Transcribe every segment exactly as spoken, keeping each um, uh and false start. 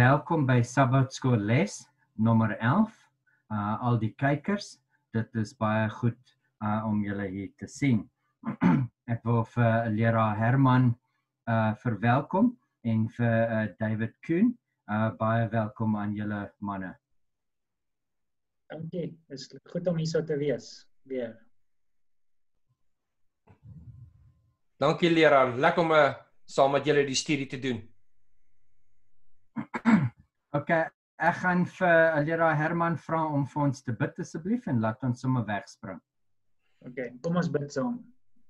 welkom by Sabbatskool les nommer elf. Uh, al die kykers, dit is baie goed uh, om julle hier te sien. Ek wil vir leraar Herman uh, verwelkom en vir uh, David Kuhn, uh, baie welkom aan julle manne. Dankie, het is goed om hier so te wees, weer. Dankie leraar, lekker om uh, saam met julle die studie te doen. Ok, ek gaan vir leraar Herman vra om vir ons te bid asseblief en laat ons sommer wegspring. Ok, kom ons bid saam.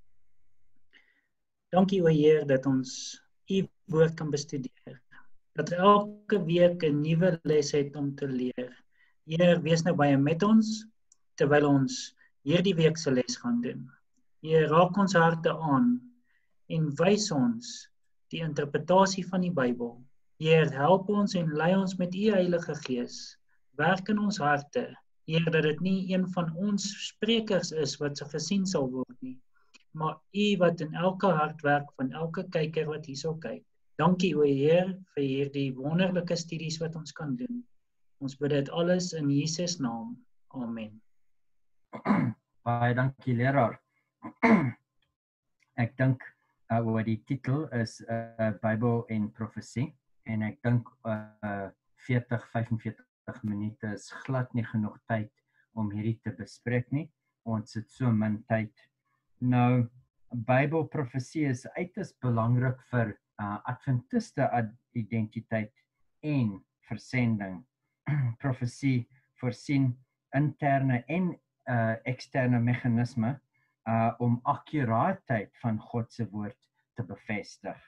Dankie o Heer dat ons u woord kan bestudeer. Dat elke week 'n nuwe les het om te leer. Heer, wees nou baie met ons terwyl ons hierdie week se les gaan doen. Heer, raak ons harte aan en wys ons die interpretasie van die Bybel. Heer, help ons en lei ons met u Heilige Gees. Werk in ons harte. Heer, dat dit nie een van ons sprekers is wat se gesien sal word nie, maar u wat in elke hart werk van elke kyker wat hierso kyk. Dankie o Heer vir hierdie wonderlike studies wat ons kan doen. Ons bid dit alles in Jesus naam. Amen. Baie dankie leraar. Ek dink uh, oor die titel is uh, Bybel en profesie. En ek dink uh, veertig, vyfenveertig minute is glad nie genoeg tyd om hierdie te bespreek nie. Ons het so min tyd. Nou, Bybelprofesie is uiters belangrik vir uh, Adventiste identiteit en versending. Profesie voorsien interne en uh, eksterne meganisme uh, om akkuraatheid van God se woord te bevestig.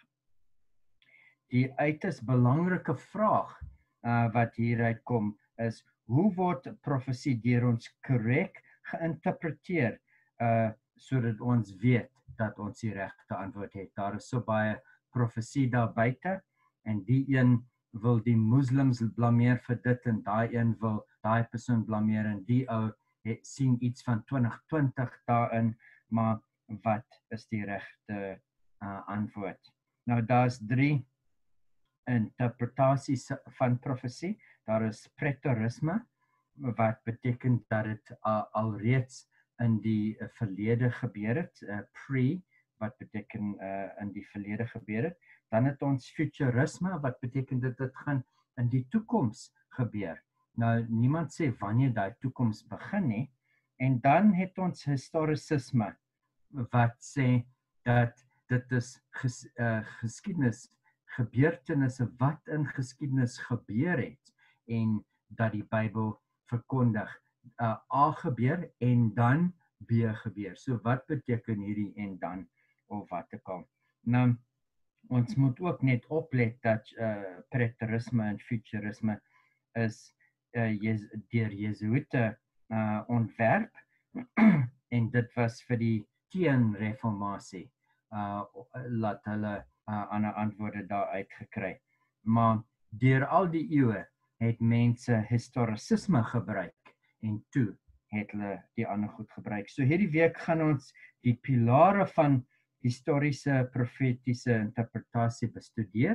Die uiters belangrike vraag uh, wat hieruit kom is, hoe word profesie deur ons korrek geïnterpreteer uh, sodat ons weet dat ons die regte antwoord het. Daar is so baie profesie daar buite en die een wil die moslems blameer vir dit en daai een wil daai persoon blameer en die ou het sien iets van twintig twintig daarin, maar wat is die regte uh, antwoord? Nou daar's drie interpretaties van profesie. Daar is preterisme, wat beteken dat dit uh, alreeds in die uh, verlede gebeur het, uh, pre, wat beteken uh, in die verlede gebeur het. Dan het ons futurisme, wat beteken dat dit gaan in die toekoms gebeur. Nou, niemand sê wanneer die toekoms begin nie. En dan het ons historicisme, wat sê dat dit is ges, uh, geskiedenis, gebeurtenisse wat in geskiedenis gebeur het en dat die Bybel verkondig uh, A gebeur en dan B gebeur. So wat beteken hierdie en dan of wat te kom? Nou, ons moet ook net oplet dat uh, preterisme en futurisme is uh, jes, deur Jesuite uh, ontwerp en dit was vir die teenreformatie. Uh, laat hulle uh, ander antwoorde daar uitgekry. Maar deur al die eeue het mense historicisme gebruik en toe het hulle die ander goed gebruik. So hierdie week gaan ons die pilare van historiese profetiese interpretasie bestudeer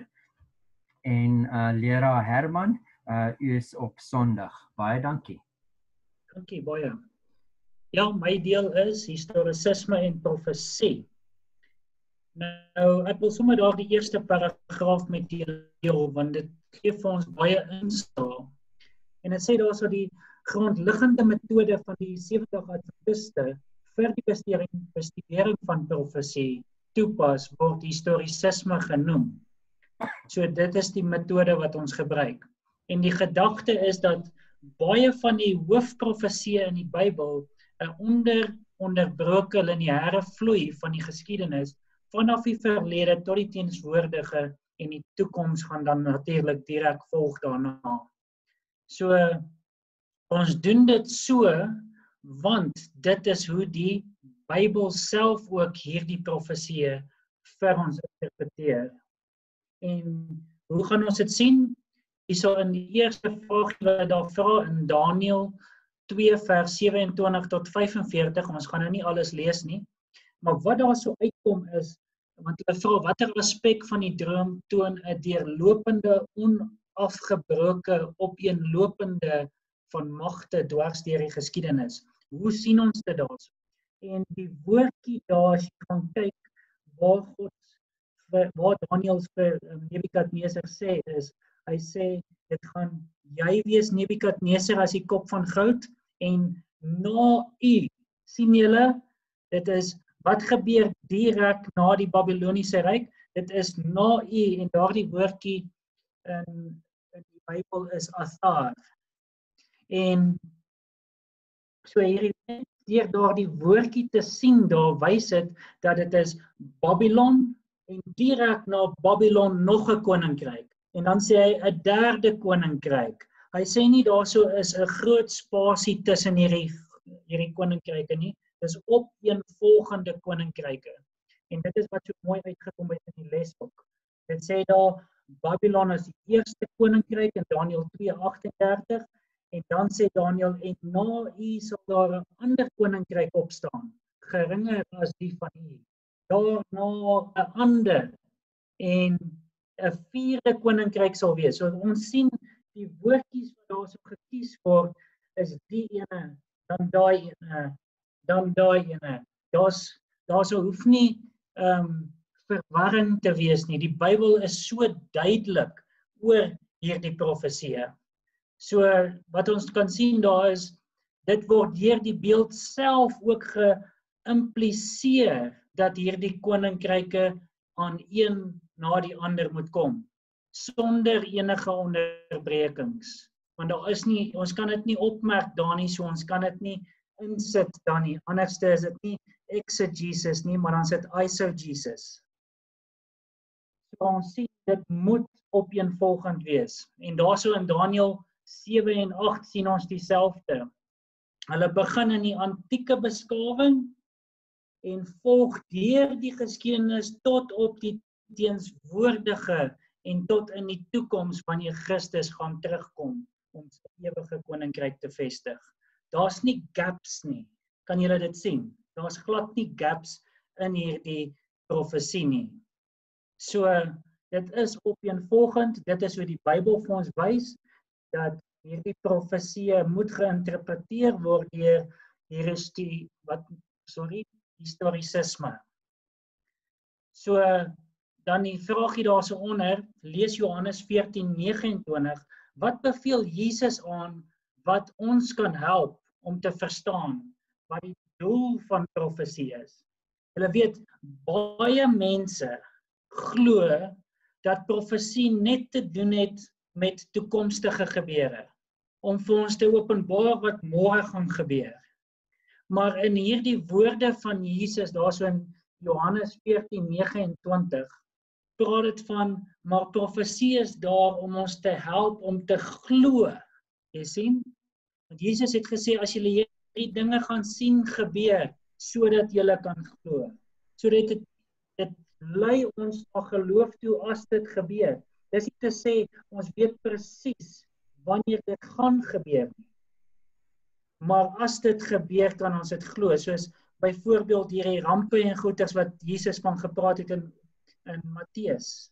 en uh, leraar Herman, uh, u is op Sondag. Baie dankie. Dankie baie. Ja, my deel is historisisme en profesie. Nou, ek wil sommer daar die eerste paragraaf met deel, want dit gee vir ons baie insig. En dit sê daar so die grondliggende metode van die sewentig Adventiste vir die bestudering, bestudering van profesie toepas word historisisme genoem. So dit is die metode wat ons gebruik. En die gedagte is dat baie van die hoofprofesieë in die Bybel 'n onder onderbroke lineêre vloei van die geskiedenis vanaf die verlede tot die teenswoordige en die toekoms gaan dan natuurlik direk volg daarna. So ons doen dit so want dit is hoe die Bybel self ook hierdie profesieë vir ons interpreteer. En hoe gaan ons dit sien? Hierso in die eerste vraag wat daar vra in Daniël twee vers sewe-en-twintig tot vyf-en-veertig, ons gaan nou nie alles lees nie, maar wat daar so uitkom is, want hulle vra watter aspek van die droom toon 'n deurlopende afgebroke opeenlopende van magte dwars deur die geskiedenis. Hoe sien ons dit daarso? En die woordjie daar, as jy gaan kyk, waar God, waar Daniël vir Nebukadneser sê, is, hy sê, dit gaan, jy wees Nebukadneser as die kop van goud, en na u, sien julle, dit is, wat gebeur direk na die Babyloniese ryk? Dit is na u, en daardie woordjie in, in die Bybel is Athar. En so hierdie deur daardie woordjie te sien, daar wys dit dat dit is Babylon en direk na Babylon nog 'n koninkryk. En dan sê hy 'n derde koninkryk. Hy sê nie daarso is 'n groot spasie tussen hierdie hierdie koninkryke nie. Dis opeenvolgende koninkryke. En dit is wat so mooi uitgekom het in die lesboek. Dit sê daar Babylon is die eerste koninkryk in Daniël twee agt en dertig. En dan sê Daniël, en na u sal daar 'n ander koninkryk opstaan, geringer as die van u. Daarna 'n ander, en 'n vierde koninkryk sal wees. So ons sien die woordjies wat daar so gekies word, is die ene, dan daai ene, dan daai ene. Daar's daar so hoef nie um, verwarring te wees nie. Die Bybel is so duidelik oor hierdie profeseë. So wat ons kan sien daar is, dit word deur die beeld self ook geïmpliseer dat hierdie koninkryke aan een na die ander moet kom, sonder enige onderbrekings. Want daar is nie, ons kan dit nie opmerk daar nie, so ons kan dit nie insit dan nie. Anderste is dit nie exegesis nie, maar dan sit eisegesis. So ons sien, dit moet opeenvolgend wees. En daarso in Daniël sewe en agt sien ons dieselfde. Hulle begin in die antieke beskawing en volg deur die geskiedenis tot op die teenswoordige en tot in die toekoms wanneer Christus gaan terugkom om sy ewige koninkryk te vestig. Daar's nie gaps nie. Kan julle dit sien? Daar's glad nie gaps in hierdie profesie nie. So dit is opeenvolgend, dit is hoe die Bybel vir ons wys dat hierdie profeseë moet geïnterpreteer word deur die wat sorry, historisisme. So dan die vraagie daarso onder, lees Johannes veertien nege en twintig, wat beveel Jesus aan wat ons kan help om te verstaan wat die doel van profesie is? Julle weet, baie mense glo dat profesie net te doen het met toekomstige gebeure, om vir ons te openbaar wat môre gaan gebeur. Maar in hierdie woorde van Jesus, daar so in Johannes veertien nege en twintig, praat dit van, maar profesie is daar om ons te help om te glo. Jy sien? Want Jesus het gesê, as julle hierdie dinge gaan sien gebeur, sodat julle kan glo. So dit, dit, dit lei ons na geloof toe as dit gebeur. Dis nie te sê, ons weet presies wanneer dit gaan gebeur nie. Maar as dit gebeur, kan ons dit glo. Soos byvoorbeeld hierdie rampe en goeters wat Jesus van gepraat het in, in Matteus.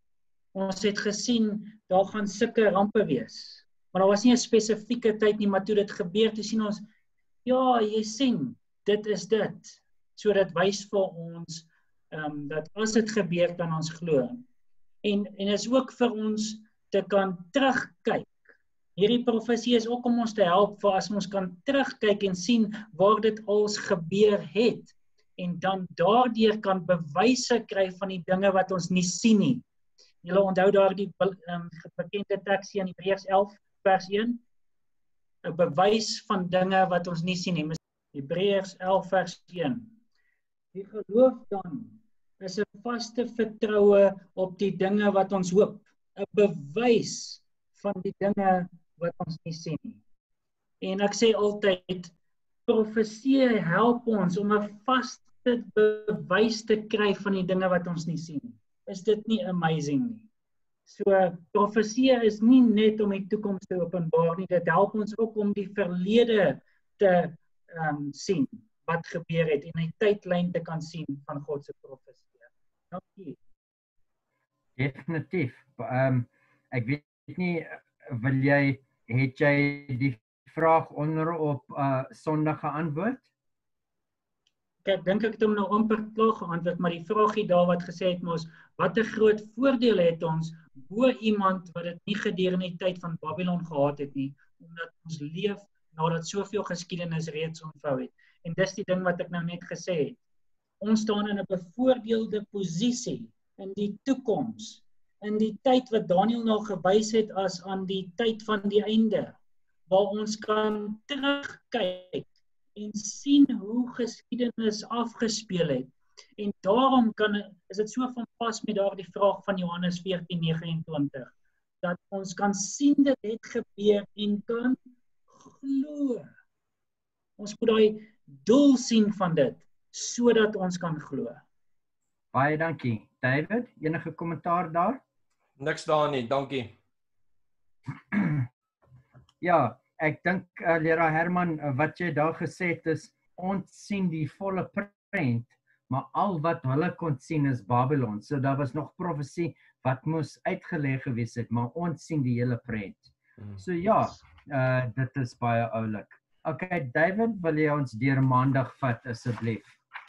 Ons het gesien, daar gaan sulke rampe wees. Maar daar was nie 'n spesifieke tyd nie, maar toe dit gebeur, toe sien ons, ja, jy sien, dit is dit. So dit wys vir ons, um, dat as dit gebeur, kan ons glo. En, en is ook vir ons te kan terugkyk. Hierdie profesie is ook om ons te help vir as ons kan terugkyk en sien waar dit als gebeur het. En dan daardeur kan bewyse kry van die dinge wat ons nie sien nie. Julle onthou daar die um, bekende teks in Hebreërs elf vers een? 'n bewys van dinge wat ons nie sien nie. Hebreërs elf vers een. Die geloof dan is 'n vaste vertroue op die dinge wat ons hoop. 'n Bewys van die dinge wat ons nie sien nie. En ek sê altyd, profesie help ons om 'n vaste bewys te kry van die dinge wat ons nie sien nie. Is dit nie amazing nie? So, profesie is nie net om die toekoms te openbaar nie, dit help ons ook om die verlede te um, sien, wat gebeur het, en 'n tydlyn te kan sien van God se profesie. Dankie. Definitief. Um, ek weet nie, wil jy, het jy die vraag onder op uh, Sondag geantwoord? Ek dink ek het hom nou amper klaar geantwoord, maar die vraagie daar wat gesê het mos, wat 'n groot voordeel het ons bo iemand wat dit nie gedurende die tyd van Babylon gehad het nie, omdat ons leef nadat soveel geskiedenis reeds ontvou het. En dis die ding wat ek nou net gesê het. Ons staan in 'n bevoordeelde posisie in die toekoms, in die tyd wat Daniël nou gewys het as aan die tyd van die einde, waar ons kan terugkyk en sien hoe geskiedenis afgespeel het. En daarom kan, is dit so van pas met daardie vraag van Johannes veertien negenentwintig, dat ons kan sien dit het gebeur en kan glo. Ons moet daai doel sien van dit, sodat ons kan glo. Baie dankie. David, enige kommentaar daar? Niks daar nie, dankie. Ja, ek dink uh, leraar Herman, uh, wat jy daar gesê het is, ons sien die volle prent, maar al wat hulle kon sien is Babylon. So daar was nog profesie wat moes uitgeleg gewees het, maar ons sien die hele prent. So ja, uh, dit is baie oulik. Okay, David, wil jy ons deur Maandag vat asseblief?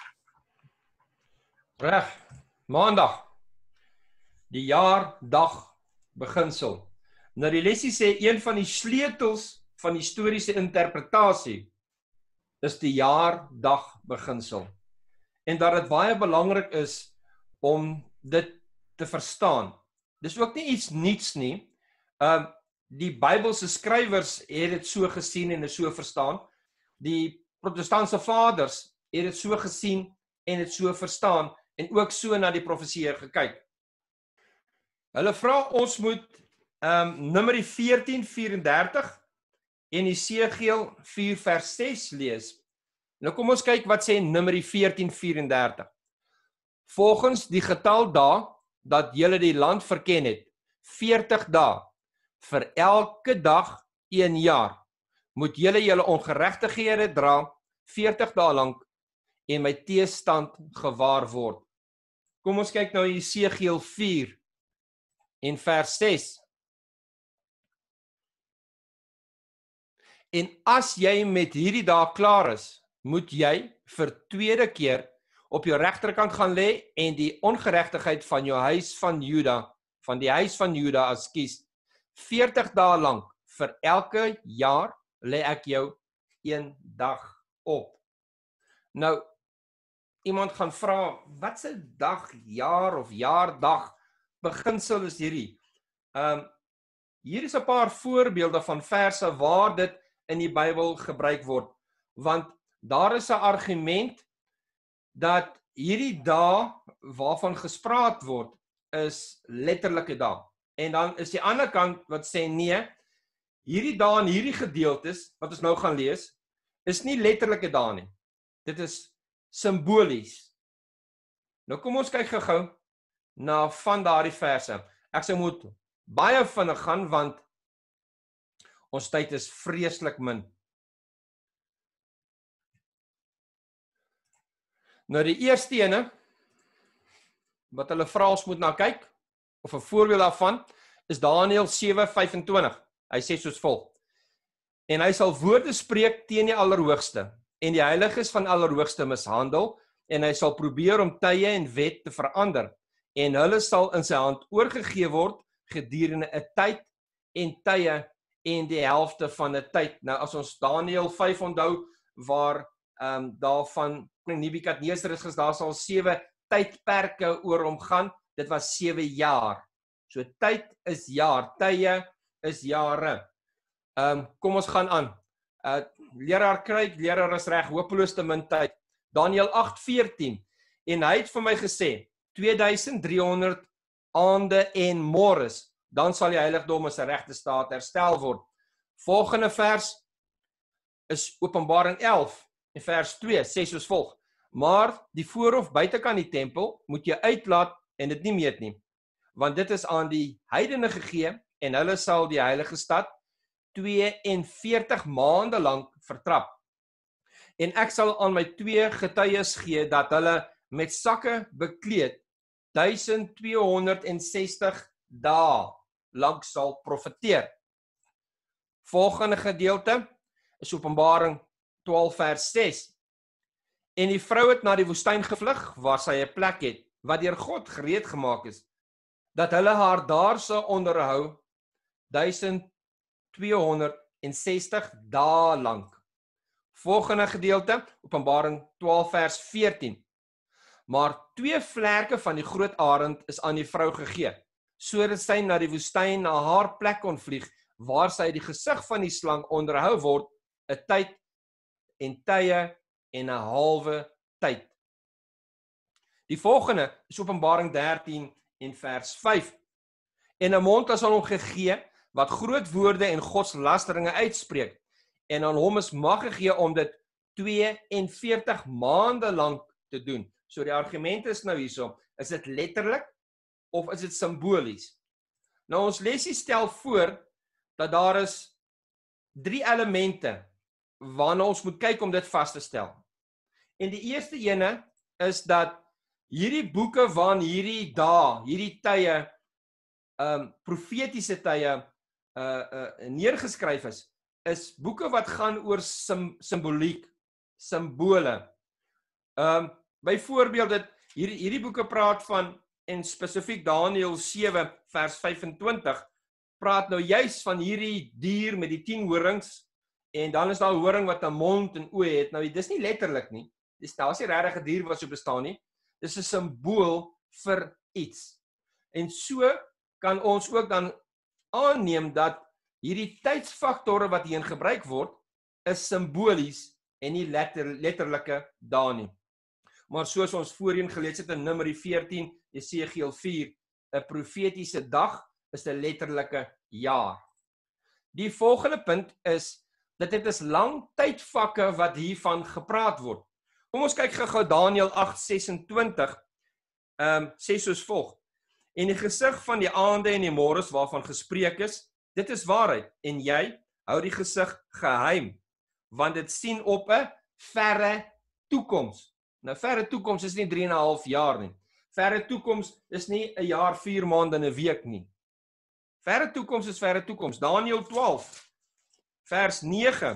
Reg, Maandag. Die jaar dag beginsel. Nou die lesie sê een van die sleutels van historiese interpretasie is die jaar dag beginsel. En dat dit baie belangrik is om dit te verstaan. Dis ook nie iets niets nie. Um die Bybelse skrywers het dit so gesien en dit so verstaan. Die protestantse vaders het dit so gesien en dit so verstaan en ook so na die profesieë gekyk. Hulle vra ons moet um, Numeri veertien vyf-en-dertig en Esegiel vier vers ses lees. Nou kom ons kyk wat sê Numeri veertien vyf-en-dertig. Volgens die getal dae dat julle die land verken het, veertig dae, vir elke dag een jaar, moet julle julle ongeregtighede dra veertig dae lank en my teestand gewaar word. Kom ons kyk nou Esegiel vier en vers ses. En as jy met hierdie dae klaar is, moet jy vir tweede keer op jou regterkant gaan lê en die ongeregtigheid van jou huis van Juda, van die huis van Juda as kies. veertig dae lank, vir elke jaar lê ek jou een dag op. Nou, iemand gaan vra, wat se dag, jaar of jaardag beginsel is hierdie? Um, hier is 'n paar voorbeelde van verse waar dit in die Bybel gebruik word, want daar is 'n argument dat hierdie dae waarvan gespraak word is letterlike dae. En dan is die ander kant wat sê nee, hierdie dae en hierdie gedeeltes wat ons nou gaan lees, is nie letterlike dae nie. Dit is simbolies. Nou kom ons kyk gou-gou na van daardie verse. Ek sou moet baie vinnig gaan want ons tyd is vreeslik min. Nou die eerste ene wat hulle vra ons moet na kyk, of 'n voorbeeld daarvan, is Daniël sewe vyf-en-twintig. Hy sê soos volg: En hy sal woorde spreek teen die Allerhoogste, en die heiliges van Allerhoogste mishandel, en hy sal probeer om tye en wet te verander, en hulle sal in sy hand oorgegee word gedurende 'n tyd en tye en die helfte van 'n tyd. Nou as ons Daniël vyf onthou, waar um, daarvan koning Nebukadneser is, daar sal sewe tydperke oor hom gaan. Dit was sewe jaar. So tyd is jaar, tye is jare. Um, kom ons gaan aan. Uh, leraar kry, leraar is reg, hopeloos te min tyd. Daniël agt veertien. En hy het vir my gesê, twee duisend drie honderd aande en môres, dan sal die heiligdom in sy regte staat herstel word. Volgende vers is Openbaring elf en vers twee, sê soos volg: Maar die voorhof buitekant die tempel moet jy uitlaat en dit nie meet nie, want dit is aan die heidene gegee en hulle sal die heilige stad tweeënveertig maande lank vertrap. En ek sal aan my twee getuies gee dat hulle met sakke bekleed duisend tweehonderd ses dae lank sal profeteer. Volgende gedeelte is Openbaring twaalf vers ses. En die vrou het na die woestyn gevlug, waar sy 'n plek het, wat deur God gereed gemaak is, dat hulle haar daar sal onderhou duisend tweehonderdsestig dae lank. Volgende gedeelte, Openbaring twaalf vers veertien. Maar twee vlerke van die groot arend is aan die vrou gegee, sodat sy na die woestyn na haar plek kon vlieg, waar sy die gesig van die slang onderhou word, 'n tyd en tye en 'n halwe tyd. Die volgende is Openbaring dertien en vers vyf. En 'n mond is aan hom gegee, wat groot woorde en godslasteringe uitspreek, en aan hom is mag gegee om dit tweeënveertig maande lank te doen. So die argument is nou hierso, is dit letterlik of is dit simbolies? Nou ons lesie stel voor dat daar is drie elemente waarna ons moet kyk om dit vas te stel. En die eerste ene is dat hierdie boeke van hierdie dae, hierdie tye, um, profetiese tye uh, uh, neergeskryf is, is boeke wat gaan oor sim, symboliek, simbole. Um, byvoorbeeld, dit, hierdie, hierdie boeke praat van, en spesifiek Daniël sewe vers vyfentwintig, praat nou juis van hierdie dier met die tien horings, en dan is daar 'n horing wat 'n mond en oë het. Nou, dis nie letterlik nie. Dis daar is nie regtig 'n dier wat so bestaan nie. Dis 'n simbool vir iets. En so kan ons ook dan aanneem dat hierdie tydsfaktore wat hierin gebruik word, is simbolies en nie letter, letterlike dae nie. Maar soos ons voorheen gelees het in Numeri veertien, Jesegiel vier, 'n profetiese dag is 'n letterlike jaar. Die volgende punt is dat dit is lang tydvakke wat hiervan gepraat word. Kom ons kyk gou-gou Daniël agt sesentwintig, um, sê soos volg. En die gesig van die aande en die môres waarvan gespreek is, dit is waarheid, en jy hou die gesig geheim, want dit sien op 'n verre toekoms. Nou verre toekoms is nie drie en 'n half jaar nie. Verre toekoms is nie 'n jaar, vier maande en 'n week nie. Verre toekoms is verre toekoms. Daniël twaalf vers nege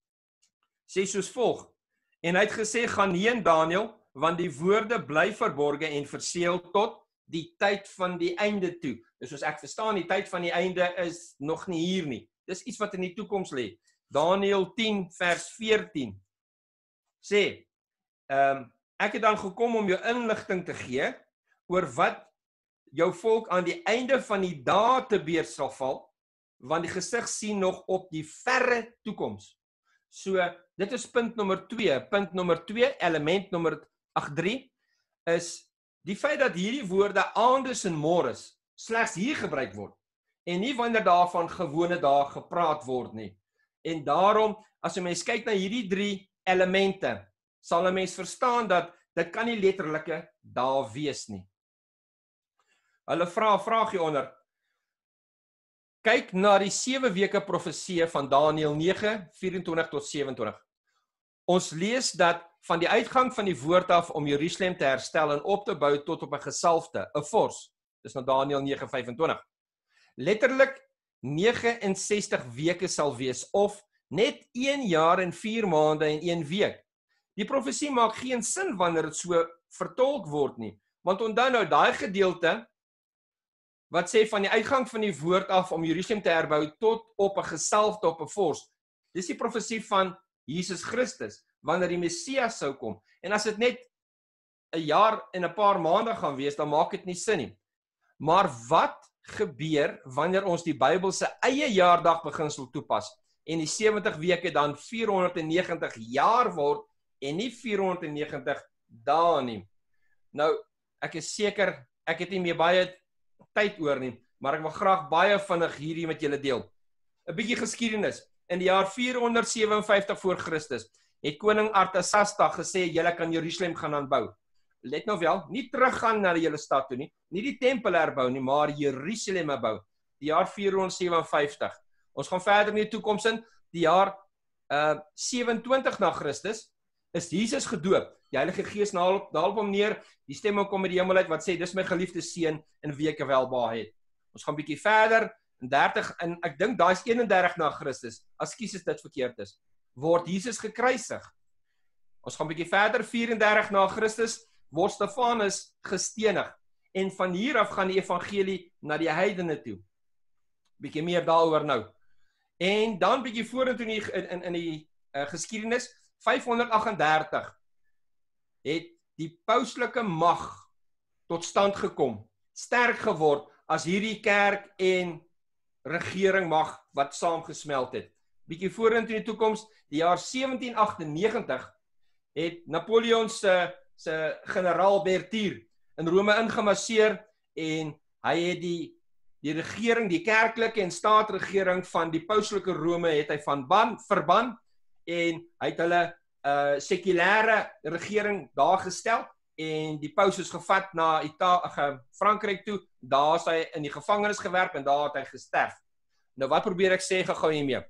sê soos volg. En hy het gesê, gaan heen Daniël, want die woorde bly verborge en verseël tot die tyd van die einde toe. Dus soos ek verstaan, die tyd van die einde is nog nie hier nie. Dis iets wat in die toekoms lê. Daniël tien vers veertien sê, um, ek het dan gekom om jou inligting te gee oor wat jou volk aan die einde van die dae te beurt sal val, want die gesig sien nog op die verre toekoms. So, dit is punt nommer twee. Punt nommer twee, element nommer agt drie, is die feit dat hierdie woorde aandes en môres slegs hier gebruik word, en nie wanneer daarvan gewone dae gepraat word nie. En daarom, as 'n mens kyk na hierdie drie elemente, sal 'n mens verstaan dat dit kan nie letterlike dae wees nie. Hulle vra 'n vraag hieronder. Kyk na die sewe weke profesie van Daniël nege, vyf-en-twintig tot sewe-en-twintig. Ons lees dat van die uitgang van die woord af om Jerusalem te herstel en op te bou tot op 'n gesalfte, 'n vors. Dis nou Daniël nege vyf-en-twintig. Letterlik negenensestig weke sal wees, of net een jaar en vier maande en een week. Die profesie maak geen sin wanneer dit so vertolk word nie, want onthou nou daai gedeelte wat sê van die uitgang van die woord af om Jerusalem te herbou tot op 'n gesalfte, op 'n vors. Dis die profesie van Jesus Christus, wanneer die Messias sou kom. En as dit net 'n jaar en 'n paar maande gaan wees, dan maak dit nie sin nie. Maar wat gebeur wanneer ons die Bybel se eie jaardag beginsel toepas en die sewenttig weke dan vierhonderdnegentig jaar word en nie vierhonderdnegentig dae nie? Nou, ek is seker, ek het nie meer baie tyd oor nie, maar ek wil graag baie vinnig hierdie met julle deel. 'n Bietjie geskiedenis. In die jaar vierhonderdsewenvyftig voor Christus het koning Artasasta gesê, julle kan Jerusalem gaan aanbou. Let nou wel, nie teruggaan na die hele stad toe nie, nie die tempel herbou nie, maar Jerusalem herbou. Die jaar vierhonderdsewenvyftig. Ons gaan verder in die toekoms in, die jaar uh, sewe-en-twintig na Christus, is Jesus gedoop. Die Heilige Gees daal op hom neer, die stemme kom uit die hemel uit wat sê, dis my geliefde seun in wie ek welbehae het. Ons gaan bietjie verder, en dertig en ek dink daai is eenendertig na Christus. Ekskuus as dit verkeerd is. Word Jesus gekruisig. Ons gaan 'n bietjie verder, vyf en dertig na Christus word Stefanus gestenig. En van hier af gaan die evangelie na die heidene toe. Bietjie meer daaroor nou. En dan bietjie vorentoe in die, in, in die uh, geskiedenis, vyfhonderdagtendertig het die pauslike mag tot stand gekom, sterk geword as hierdie kerk en regering mag wat saamgesmelt het. Bietjie vorentoe in die toekoms, die jaar sewentien agtennegentig het Napoleon se se generaal Berthier in Rome ingemasseer en hy het die die regering, die kerklike en staatsregering van die pauslike Rome het hy van ban, verban en hy het hulle uh, sekulêre regering daar gestel en die paus is gevat na Ita- Frankryk toe, daar is hy in die gevangenis gewerp en daar het hy gesterf. Nou wat probeer ek sê gou hiermee?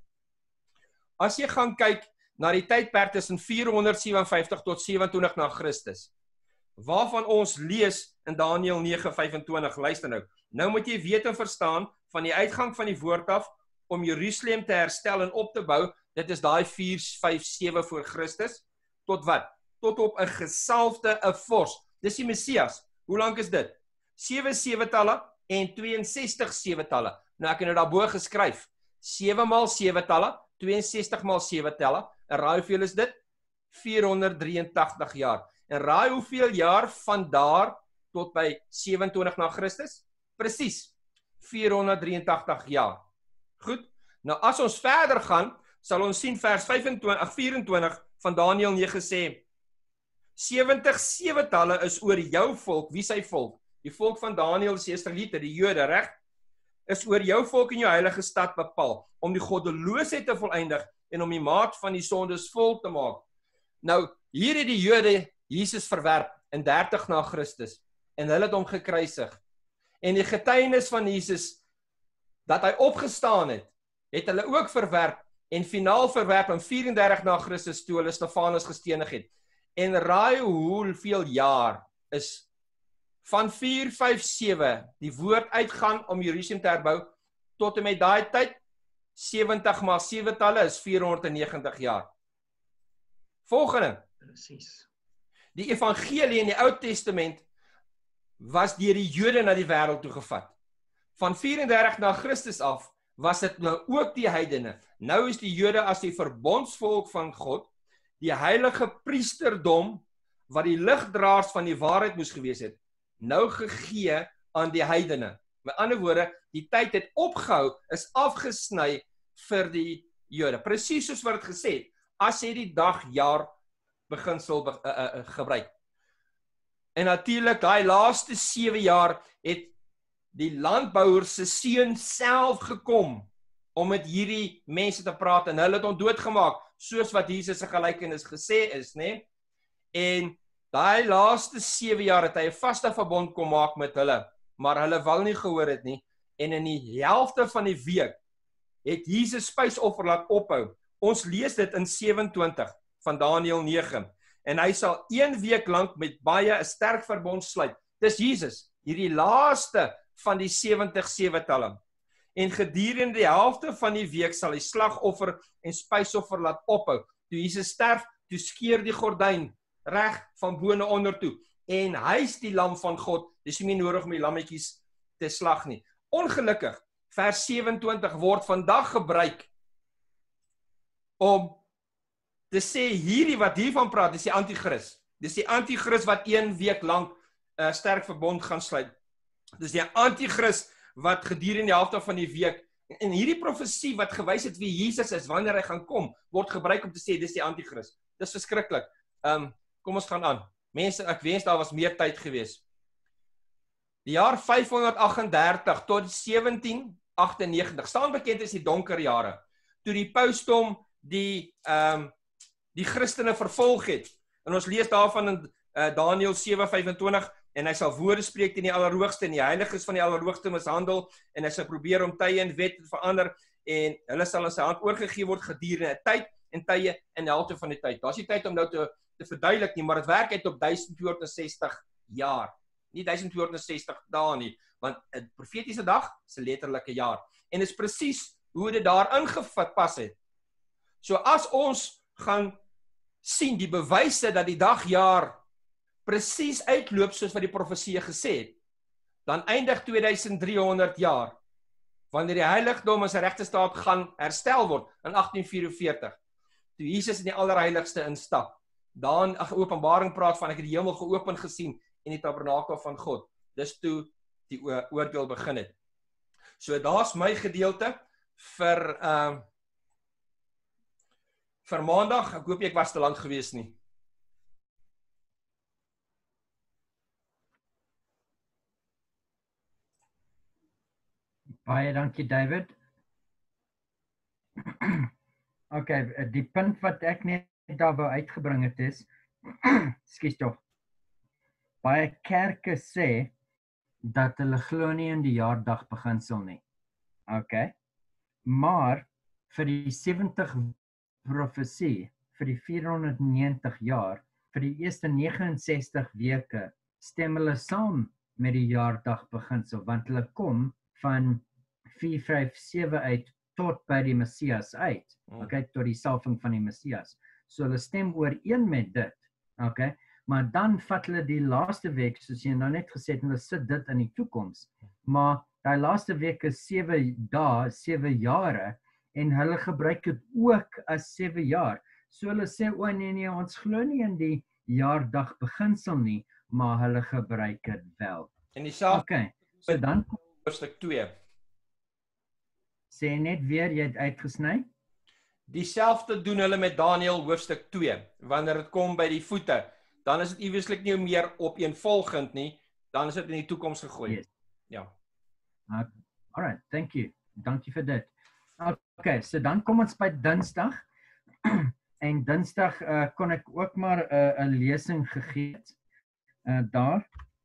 As jy gaan kyk na die tydperk tussen vierhonderdsewenvyftig tot sewenentwintig na Christus, waarvan ons lees in Daniël nege vyfentwintig, luister nou, nou moet jy weet en verstaan, van die uitgang van die woord af, om Jerusalem te herstel en op te bou, dit is daai vier vyf sewe voor Christus, tot wat? Tot op 'n gesalfde, 'n vors, dis die Messias, hoe lank is dit? sewe sewetalle en tweeënsestig sewetalle, nou ek het nou daarbo geskryf, sewe maal sewetalle, tweeënsestig maal sewetalle, en raai hoeveel is dit? vierhonderddrieëntagtig jaar. En raai hoeveel jaar van daar tot by sewentwintig na Christus? Presies, vierhonderddrieëntagtig jaar. Goed, nou as ons verder gaan, sal ons sien vers vyfentwintig, vierentwintig van Daniël nege sê, sewentig sewetalle is oor jou volk, wie sy volk? Die volk van Daniël is die Israeliete, die Jode, reg? Is oor jou volk en jou heilige stad bepaal, om die goddeloosheid te voleindig en om die maat van die sondes vol te maak. Nou, hier het die Jode Jesus verwerp in dertig na Christus en hulle het hom gekruisig. En die getuienis van Jesus dat hy opgestaan het, het hulle ook verwerp en finaal verwerp in vyf en dertig na Christus toe hulle Stefanus gestenig het. En raai hoeveel jaar is van vier vyf sewe die woord uitgaan om Jerusalem te herbou tot en met daai tyd sewentig maal sewe talle is vierhonderdnegentig jaar. Volgende. Presies. Die evangelie in die Ou Testament was deur die Jode na die wêreld toe gevat. Van vyf en dertig na Christus af was dit nou ook die heidene. Nou is die Jode as die verbondsvolk van God, die heilige priesterdom wat die ligdraers van die waarheid moes gewees het, nou gegee aan die heidene. Met ander woorde, die tyd het opgehou, is afgesny vir die Jode. Presies soos wat het gesê het, as jy die dag, jaar, beginsel be, uh, uh, gebruik. En natuurlik, daai laaste sewe jaar het die landbouer se seun self gekom om met hierdie mense te praat en hulle het hom doodgemaak, soos wat Jesus se gelykenis gesê is, né? En daai laaste sewe jaar het hy 'n vaste verbond kom maak met hulle, maar hulle wou nie gehoor het nie. En in die helfte van die week het Jesus spysoffer laat ophou. Ons lees dit in sewentwintig van Daniël nege. En hy sal een week lank met baie 'n sterk verbond sluit. Dis Jesus, hierdie laaste van die sewentig sewetalle. En gedurende die helfte van die week sal hy slagoffer en spysoffer laat ophou. Toe Jesus sterf, toe skeur die gordyn reg van bo na onder toe. En hy's die lam van God. Dis nie nodig om die lammetjies te slag nie. Ongelukkig, vers sewentwintig word vandag gebruik om te sê hierdie wat hiervan praat, dis die anti-kris. Dis die anti-kris wat een week lank 'n uh, sterk verbond gaan sluit. Dis die anti-kris wat gedurende die helfte van die week, en hierdie profesie wat gewys het wie Jesus is wanneer hy gaan kom, word gebruik om te sê dis die anti-kris. Dis verskriklik. Um, kom ons gaan aan. Mense, ek wens daar was meer tyd gewees. Die jaar vyfhonderdagtendertig tot sewentien agtennegentig, staan bekend is die donker jare, toe die pausdom die um, die Christene vervolg het. En ons lees daarvan in uh, Daniël sewe vyfentwintig, en hy sal woorde spreek teen die Allerhoogste en die heiliges van die Allerhoogste mishandel, en hy sal probeer om tye en wet te verander, en hulle sal in sy hand oorgegee word gedurende 'n tyd en tye en helfte van die tyd. Daar's nie tyd om nou te, te verduidelik nie, maar dit werk uit op duisend tweehonderdsestig jaar. nie duisend tweehonderdsestig dae nie, want 'n profetiese dag is 'n letterlike jaar. En dit is presies hoe dit daar ingepas het. So as ons gaan sien die bewyse dat die dagjaar presies uitloop soos wat die profesie gesê het, dan eindig twee duisend driehonderd jaar, wanneer die heiligdom in sy regte staat gaan herstel word in agtien vyf-en-veertig, toe Jesus in die allerheiligste instap. Dan ag Openbaring praat van ek het die hemel geopen gesien en die tabernakel van God. Dis toe die oordeel begin het. So daar's my gedeelte vir uh, vir maandag. Ek hoop nie ek was te lank gewees nie. Baie dankie David. Okay, die punt wat ek net daar wou uitgebring het is, skus tog, baie kerke sê dat hulle glo nie in die jaardag beginsel nie. Okay, maar vir die sewentig profesie, vir die vierhonderdnegentig jaar, vir die eerste neges en sestig weke, stem hulle saam met die jaardag beginsel, want hulle kom van vier vyf sewe uit tot by die Messias uit, okay, tot die salwing van die Messias. So hulle stem ooreen met dit, okay, maar dan vat hulle die laaste week, soos jy nou net gesê het, hulle sit dit in die toekoms, maar die laaste week is sewe dae, sewe jare, en hulle gebruik dit ook as sewe jaar. So hulle sê, o nee nee, ons glo nie in die jaardag beginsel nie, maar hulle gebruik dit wel. En dieselfde, okay, so dan hoofstuk twee. Sê net weer, jy het uitgesny? Dieselfde doen hulle met Daniël hoofstuk twee, wanneer dit kom by die voete, dan is dit ieweslik nie meer opeenvolgend nie, dan is dit in die toekoms gegooi. Yes. Ja. Uh, alright, thank you. Dankie vir dit. Okay, so dan kom ons by Dinsdag. En Dinsdag uh, kon ek ook maar 'n uh, lesing gegee het uh, daar.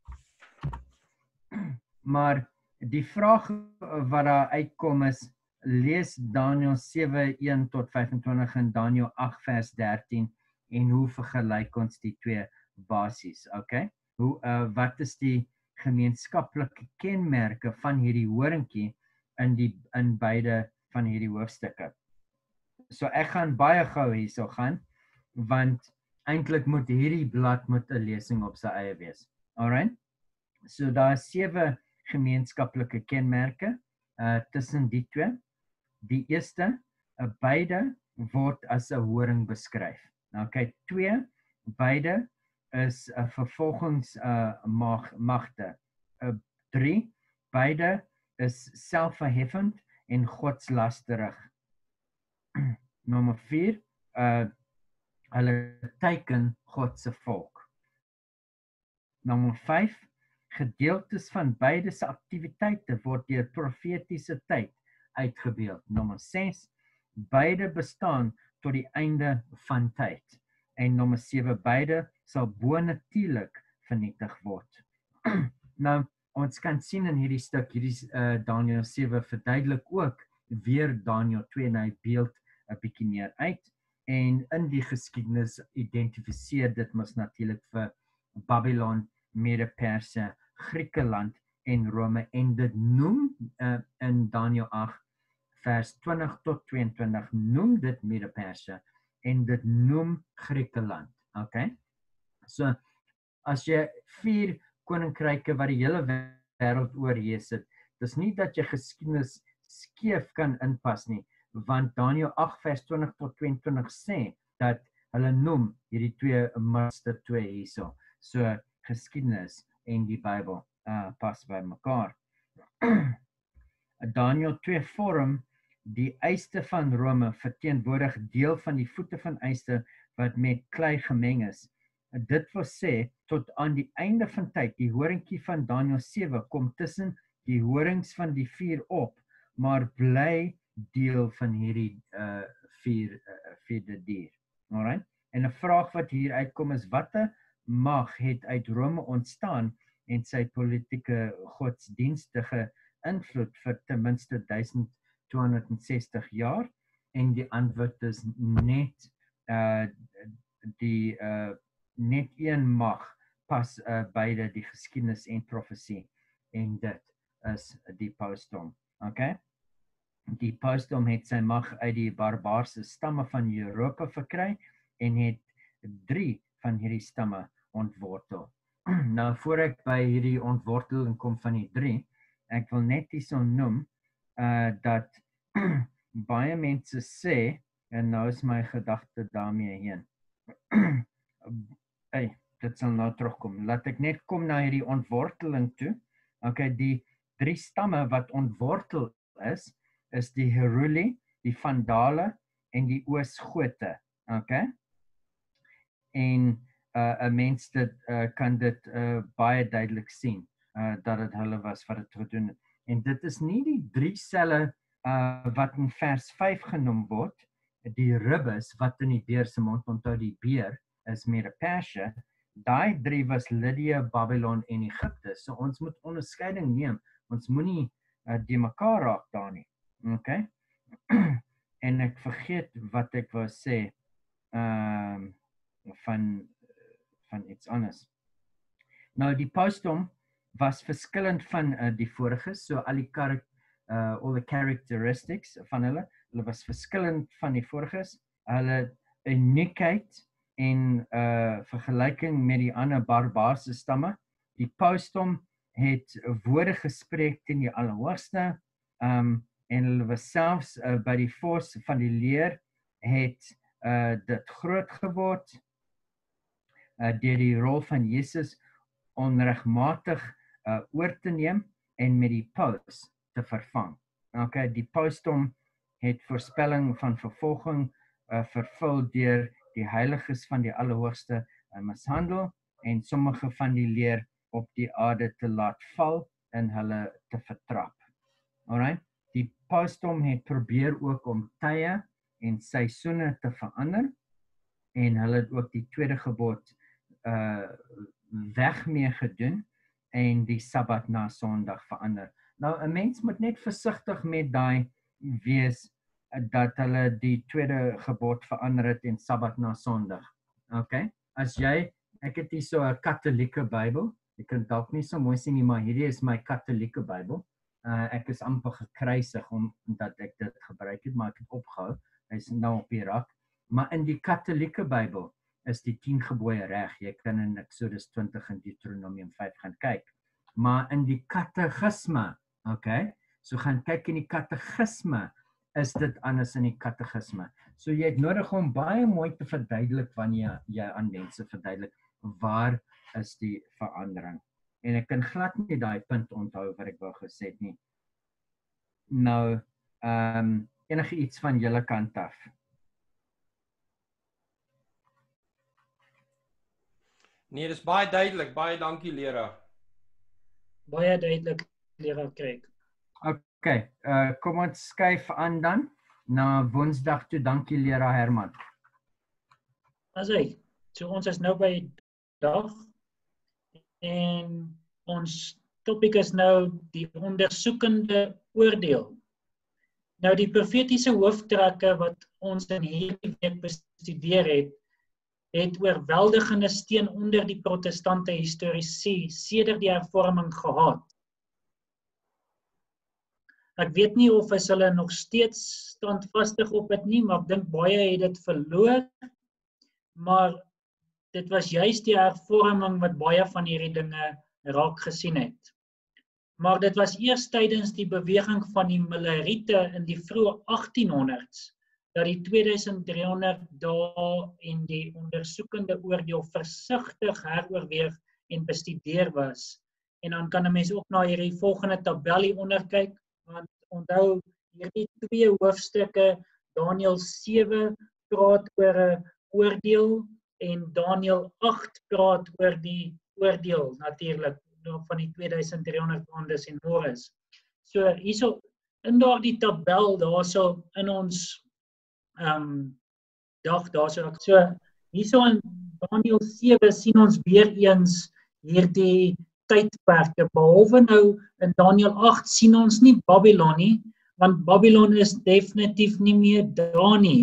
Maar die vraag wat daar uitkom is, lees Daniël sewe een tot vyf-en-twintig en Daniël agt vers dertien en hoe vergelyk ons die twee basies, okay? Hoe uh, wat is die gemeenskaplike kenmerke van hierdie horingkie in die in beide van hierdie hoofstukke? So ek gaan baie gou hierso gaan, want eintlik moet hierdie blad met 'n lesing op sy eie wees. Alright? So daar is sewe gemeenskaplike kenmerke uh, tussen die twee. Die eerste, uh, beide word as 'n horing beskryf. Nou kyk, twee, beide is 'n uh, vervolgings uh, mag, magte. Uh, drie, beide is selfverheffend en godslasterig. Nommer vier, uh, hulle teiken God se volk. Nommer vyf, gedeeltes van beide se aktiwiteite word deur profetiese tyd uitgebeeld. Nommer ses, beide bestaan tot die einde van tyd. En nommer sewe, beide sal bonatuurlik vernietig word. Nou, ons kan sien in hierdie stuk, hierdie uh, Daniël sewe verduidelik ook weer Daniël twee en hy beeld 'n bietjie meer uit. En in die geskiedenis identifiseer dit mos natuurlik vir Babylon, Mede-Perse, Griekeland en Rome, en dit noem uh, in Daniël agt vers twintig tot tweeëntwintig noem dit Mede-Perse en dit noem Griekeland. Okay? So as jy vier koninkryke wat die hele wêreld oorheers het, dis nie dat jy geskiedenis skeef kan inpas nie, want Daniël agt vers twintig tot tweeëntwintig sê dat hulle noem hierdie twee minste twee hierso. So geskiedenis en die Bybel uh, pas by mekaar. Daniël twee vorm die eiste van Rome, verteenwoordig deel van die voete van eiste wat met klei gemeng is. Dit wil sê, tot aan die einde van tyd, die horingkie van Daniël sewe kom tussen die horings van die vier op, maar bly deel van hierdie uh, vier, uh, vierde dier. Alright? En 'n vraag wat hier uitkom is, watter mag het uit Rome ontstaan en sy politieke godsdienstige invloed vir ten minste duisend tweehonderdsestig jaar? En die antwoord is net uh, die uh, net een mag pas uh, beide die geskiedenis en profesie, en dit is die pausdom. Okay? Die pausdom het sy mag uit die barbaarse stamme van Europa verkry en het drie van hierdie stamme ontwortel. Nou voor ek by hierdie ontworteling kom van die drie, ek wil net hierso noem uh, dat baie mense sê, en nou is my gedagte daarmee heen. Hey, dit sal nou terugkom. Laat ek net kom na hierdie ontworteling toe. Okay, die drie stamme wat ontwortel is, is die Heruli, die Vandale en die Oosgote. Okay? En uh, 'n mens dit, uh, kan dit uh, baie duidelik sien, uh, dat het hulle was wat het gedoen het. En dit is nie die drie selle uh, wat in vers vyf genoem word, die ribbes wat in die beer se mond, onthou die beer is Mede-Persië, daai drie was Lydia, Babylon en Egipte. So ons moet onderskeiding neem, ons moenie uh, die mekaar raak daar nie. Okay? En ek vergeet wat ek wou sê uh, van, van iets anders. Nou die pausdom was verskillend van uh, die vorige, so al die uh, all the characteristics van hulle, hulle was verskillend van die voriges, hulle uniekheid en uh, vergelyking met die ander barbaarse stamme. Die pausdom het woorde gespreek teen die Allerhoogste, um, en hulle was selfs uh, by die vors van die leer het uh, dit groot geword uh, deur die rol van Jesus onregmatig uh, oor te neem en met die paus te vervang. Okay, die pausdom het voorspelling van vervolging uh, vervul deur die heiliges van die Allerhoogste uh, mishandel en sommige van die leer op die aarde te laat val en hulle te vertrap. Alright? Die pausdom het probeer ook om tye en seisoene te verander en hulle het ook die tweede gebod uh, weg mee gedoen en die Sabbat na Sondag verander. Nou, 'n mens moet net versigtig met daai wees dat hulle die tweede gebod verander het en Sabbat na Sondag. Okay? As jy, ek het hier so 'n katholieke Bybel, ek kan dalk nie so mooi sien nie, maar hierdie is my katholieke Bybel. Uh, ek is amper gekruisig omdat ek dit gebruik het, maar ek het opgehou. Hy is nou op die rak. Maar in die katholieke Bybel is die tien gebooie reg. Jy kan in Exodus twintig en Deuteronomium vyf gaan kyk. Maar in die katekisme, okay, so gaan kyk in die katekisme, is dit anders in die katekisme. So jy het nodig om baie mooi te verduidelik wanneer jy aan mense verduidelik, waar is die verandering. En ek kan glad nie daai punt onthou wat ek wou gesê het nie. Nou, um, enige iets van julle kant af. Nee, dis baie duidelik, baie dankie leraar. Baie duidelik, leraar Craig. Okay, uh, kom ons skuif aan dan, na Woensdag toe, dankie leraar Herman. As hy, so ons is nou by dag, en ons topik is nou die ondersoekende oordeel. Nou die profetiese hooftrekke wat ons in hierdie week bestudeer het, het oorweldigende steun onder die protestante historiese sedert die hervorming gehad. Ek weet nie of is hulle nog steeds standvastig op dit nie, maar ek dink baie het dit verloor, maar dit was juist die hervorming wat baie van hierdie dinge raak gesien het. Maar dit was eers tydens die beweging van die Millerite in die vroeë achttienhonderds, dat die tweeduisend driehonderd dae en die ondersoekende oordeel versigtig heroorweeg en bestudeer was. En dan kan 'n mens ook na hierdie volgende tabel hieronder kyk, want onthou hierdie twee hoofstukke, Daniël sewe praat oor 'n oordeel en Daniël agt praat oor die oordeel natuurlik van die tweeduisend driehonderd aandes en mores. So hierso in daardie tabel daarso in ons um, dag daarso so hierso in Daniël sewe sien ons weer eens hierdie tydperke, behalwe nou in Daniël agt sien ons nie Babylon nie, want Babylon is definitief nie meer daar nie.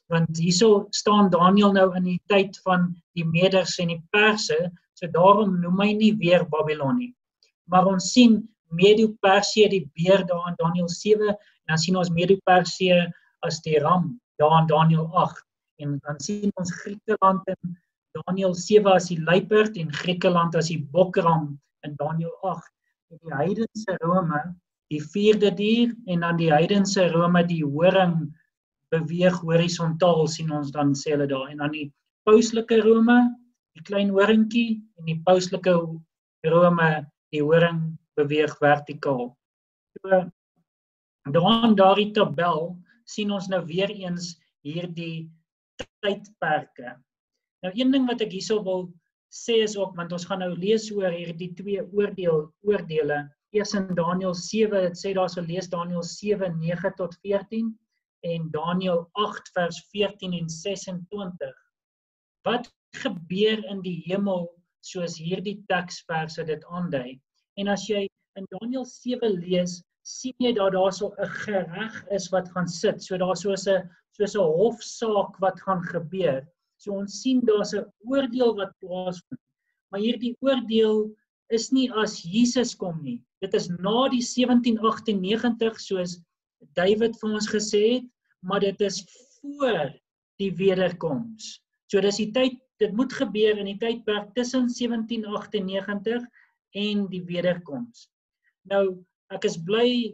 Want hierso staan Daniël nou in die tyd van die Meders en die Perse, so daarom noem hy nie weer Babylon nie. Maar ons sien Medo-Persië, die beer daar in Daniël sewe, en dan sien ons Medo-Persië as die ram daar in Daniël agt. En dan sien ons Griekeland in Daniël sewe as die luiperd en Griekeland as die bokram in Daniël agt. En die heidense Rome, die vierde dier, en dan die heidense Rome, die horing beweeg horisontaal, sien ons dan sê hulle daar. En dan die pauslike Rome, die klein horingkie, en die pauslike Rome, die horing beweeg vertikaal. So, daar in daardie tabel sien ons nou weer eens hierdie tydperke. Nou een ding wat ek hierso wil sê is ook, want ons gaan nou lees oor hierdie twee oordeel, oordele. Eers in Daniël sewe, het sê daar so lees Daniël sewe, nege tot veertien en Daniël agt vers veertien en sesentwintig. Wat gebeur in die hemel soos hierdie teksverse dit aandui? En as jy in Daniël sewe lees, sien jy dat daar so 'n gereg is wat gaan sit. So daar soos 'n soos 'n hofsaak wat gaan gebeur. So ons sien daar's 'n oordeel wat plaasvind. Maar hierdie oordeel is nie as Jesus kom nie. Dit is na die sewentien agtennegentig soos David vir ons gesê het, maar dit is voor die wederkoms. So dis die tyd, dit moet gebeur in die tydperk tussen sewentien agtennegentig en die wederkoms. Nou, ek is bly,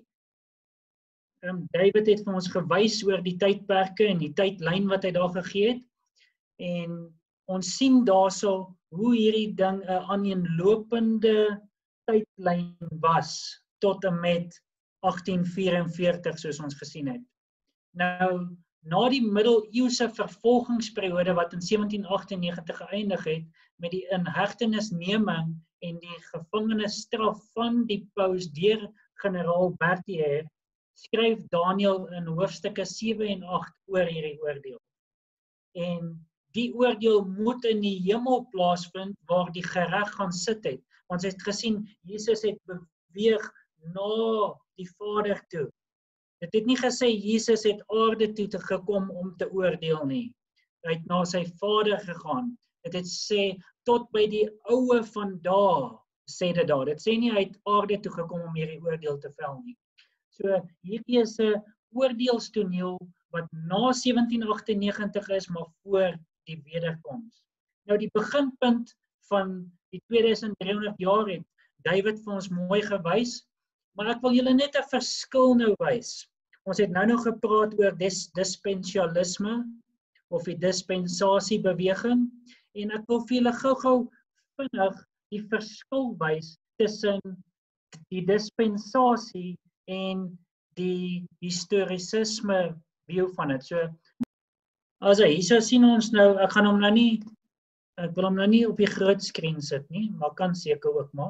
um, David het vir ons gewys oor die tydperke en die tydlyn wat hy daar gegee het, en ons sien daarso hoe hierdie ding 'n aaneenlopende tydlyn was, tot en met agtien vyf-en-veertig soos ons gesien het. Nou, na die middeleeuse vervolgingsperiode wat in sewentien agtennegentig geëindig het, met die inhegtenisneming en die gevangenisstraf van die paus deur generaal Berthier, skryf Daniël in hoofstukke sewe en agt oor hierdie oordeel. En die oordeel moet in die hemel plaasvind waar die gereg gaan sit het. Ons het gesien, Jesus het beweeg na die Vader toe. Dit het nie gesê Jesus het aarde toe te gekom om te oordeel nie. Hy het na sy Vader gegaan. Dit het sê tot by die oue van daar, sê dit daar. Dit sê nie hy het aarde toe gekom om hierdie oordeel te vel nie. So hierdie is 'n oordeelstoneel wat na sewentien agtennegentig is, maar voor die wederkoms. Nou die beginpunt van die twee duisend driehonderd jaar het David vir ons mooi gewys, maar ek wil julle net 'n verskil nou wys. Ons het nou nog gepraat oor dis, dispensialisme of die dispensasiebeweging, en ek wil vir julle gou-gou vinnig die verskil wys tussen die dispensasie en die historisisme view van dit. So, as hy, hierso sien ons nou, ek gaan hom nou nie, ek wil hom nou nie op die groot skerm sit nie, maar kan seker ook maar.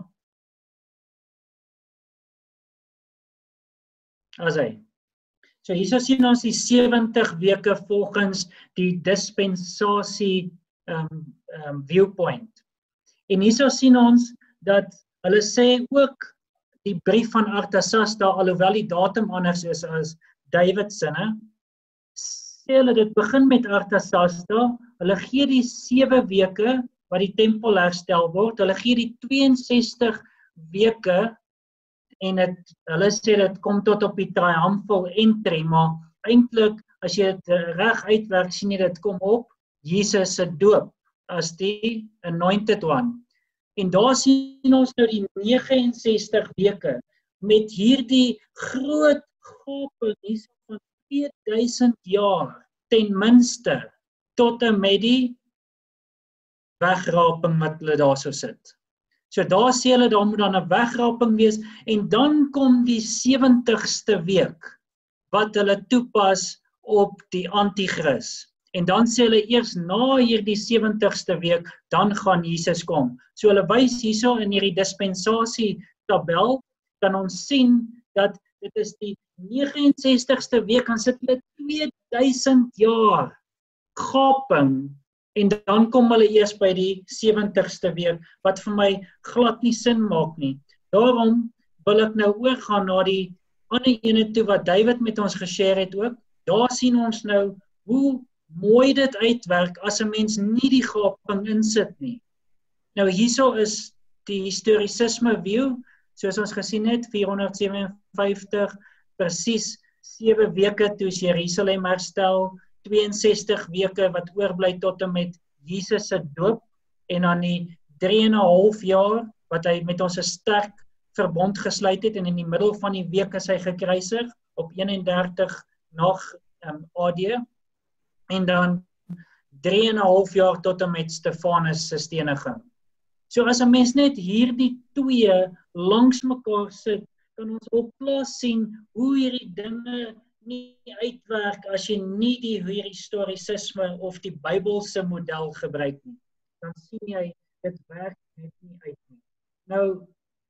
As hy. So hierso sien ons die sewentig weke volgens die dispensasie um, um, viewpoint. En hierso sien ons dat hulle sê ook die brief van Artasasta, alhoewel die datum anders is as David sinne, sê hulle dit begin met Artasasta, hulle gee die sewe weke wat die tempel herstel word, hulle gee die tweeënsestig weke en het, hulle sê dit kom tot op die triumphal entry, maar eintlik as jy dit reg uitwerk, sien jy dit kom op Jesus se doop as die anointed one. En daar sien ons nou die nege en sestig weke met hierdie groot gaping hierso van twee duisend jaar ten minste tot en met die wegraping wat hulle daar so sit. So daar sê hulle daar moet dan 'n wegraping wees en dan kom die sewentigste week wat hulle toepas op die anti-kris. En dan sê hulle eers na hierdie sewentigste week, dan gaan Jesus kom. So hulle wys hierso in hierdie dispensasie tabel, kan ons sien dat dit is die nege en sestigste week, dan sit hulle twee duisend jaar gaping, en dan kom hulle eers by die sewentigste week, wat vir my glad nie sin maak nie. Daarom wil ek nou oorgaan na die ander ene toe wat David met ons geshare het ook. Daar sien ons nou hoe mooi dit uitwerk as 'n mens nie die gaping insit nie. Nou hierso is die historisisme view, soos ons gesien het, vierhonderd sewenvyftig, presies sewe weke toe is Jerusalem herstel, twee en sestig weke wat oorbly tot en met Jesus se doop, en dan die drie en 'n half jaar wat hy met ons 'n sterk verbond gesluit het, en in die middel van die week is hy gekruisig op eenendertig na um, A D, en dan drie en 'n half jaar tot en met Stefanus se steniging. So as 'n mens net hierdie twee langs mekaar sit, kan ons op plaas sien hoe hierdie dinge nie uitwerk as jy nie die historisisme of die Bybelse model gebruik nie. Dan sien jy, dit werk net nie uit nie. Nou,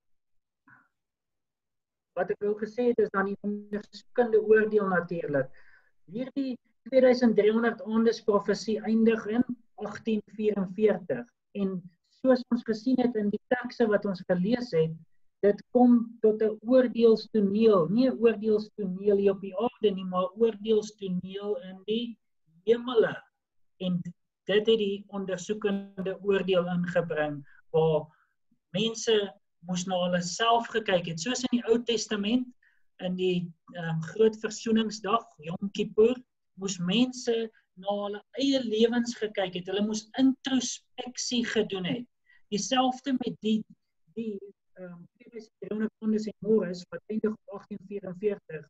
wat ek ook gesê het, is dan die ondersoekende oordeel natuurlik. Hierdie twee duisend driehonderd aandes profesie eindig in agtien vyf-en-veertig, en soos ons gesien het in die tekste wat ons gelees het, dit kom tot 'n oordeelstoneel, nie 'n oordeelstoneel hier op die aarde nie, maar oordeelstoneel in die hemele. En dit het die ondersoekende oordeel ingebring, waar mense moes na hulle self gekyk het, soos in die Ou Testament, in die um, groot versoeningsdag, Yom Kippur, moes mense na hulle eie lewens gekyk het, hulle moes introspeksie gedoen het. Dieselfde met die, die um, twee duisend driehonderd aandes en môres, wat eindig op agtien vyf-en-veertig,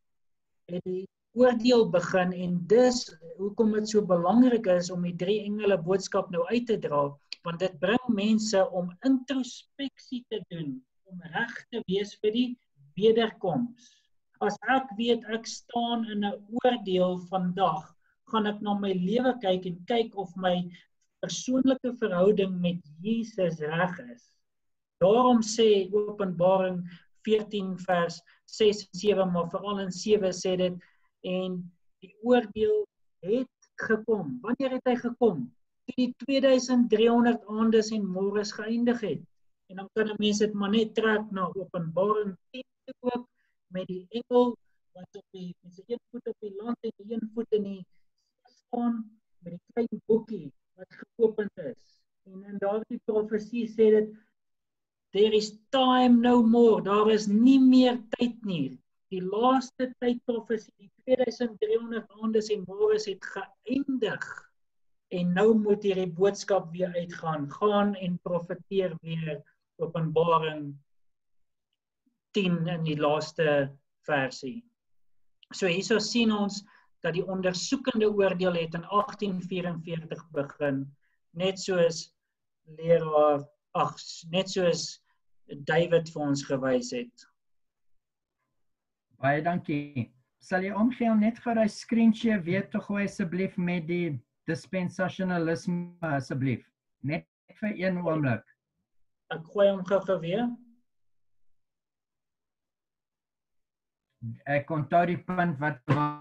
het die oordeel begin, en dis hoekom dit so belangrik is om die drie engele boodskap nou uit te dra, want dit bring mense om introspeksie te doen, om reg te wees vir die wederkoms. As ek weet ek staan in 'n oordeel vandag, gaan ek na my lewe kyk en kyk of my persoonlike verhouding met Jesus reg is. Daarom sê Openbaring veertien vers ses en sewe, maar veral in sewe sê dit, en die oordeel het gekom. Wanneer het hy gekom? Toe die twee duisend driehonderd aandes en môres geëindig het. En dan kan 'n mens dit maar net trek na Openbaring tien ook, met die engel wat op die, met sy een voet op die land en die een voet in die see staan, met die klein boekie wat geopen is. En in daardie profesie sê dit, there is time no more, daar is nie meer tyd nie. Die laaste tyd profesie, die twee duisend driehonderd aandes en môres het geëindig. En nou moet hierdie boodskap weer uitgaan, gaan en profeteer weer, Openbaring tien in die laaste versie. So hierso sien ons dat die ondersoekende oordeel het in agtien vyf-en-veertig begin, net soos leraar, ag, net soos David vir ons gewys het. Baie dankie. Sal jy omgee om net vir 'n screenshare weer te gooi asseblief met die dispensationalisme asseblief? Net vir een oomblik. Ek gooi hom gou-gou weer. Ek onthou die punt wat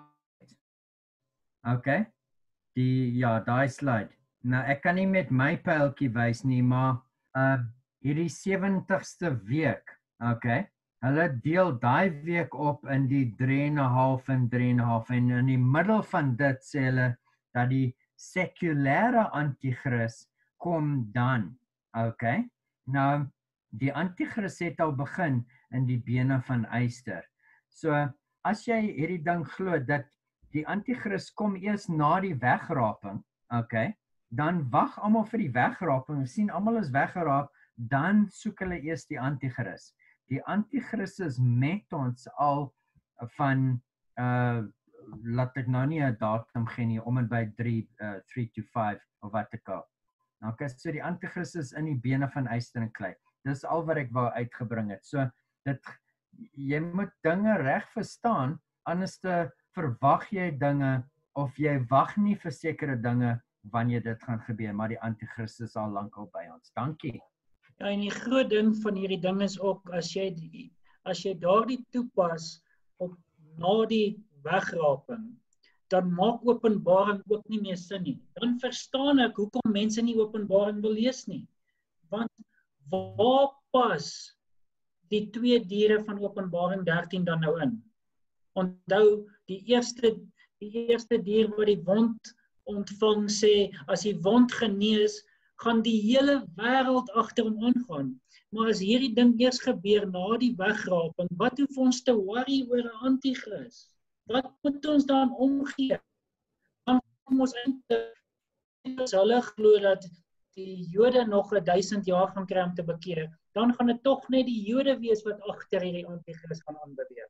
OK. Die ja, daai slide. Nou ek kan nie met my pyltjie wys nie, maar uh hierdie sewentigste week, OK. Hulle deel daai week op in die drie en 'n half en drie en 'n half, en in die middel van dit sê hulle dat die sekulêre anti-kris kom dan. OK. Nou die anti-kris het al begin in die bene van Eyster. So as jy hierdie ding glo dat die anti-kris kom eers na die wegraping, OK, dan wag almal vir die wegraping. Ons sien almal is weggeraap, dan soek hulle eers die anti-kris. Die anti-kris is met ons al van uh laat ek nou nie 'n datum gee nie, om en by drie, uh, three to five of wat ek al. OK, so die anti-kris is in die bene van Eyster en Kley. Dis al wat ek wou uitgebring het. So dit jy moet dinge reg verstaan, anders te verwag jy dinge of jy wag nie vir sekere dinge wanneer dit gaan gebeur, maar die anti-kris is al lankal by ons. Dankie. Ja, en die groot ding van hierdie ding is ook, as jy die, as jy daardie toepas op na die wegraping, dan maak Openbaring ook nie meer sin nie. Dan verstaan ek hoekom mense nie Openbaring wil lees nie. Want waar pas die twee diere van Openbaring dertien dan nou in? Onthou, die eerste die eerste dier wat die wond ontvang sê, as die wond genees, gaan die hele wêreld agter hom aangaan. Maar as hierdie ding eers gebeur na die wegraping, wat hoef ons te worry oor 'n anti-kris? Wat moet ons dan omgee? Dan kom ons eintlik, as hulle glo dat die Jode nog een duisend jaar gaan kry om te bekeer, dan gaan dit tog net die Jode wees wat agter hierdie anti-kris gaan aanbeweeg.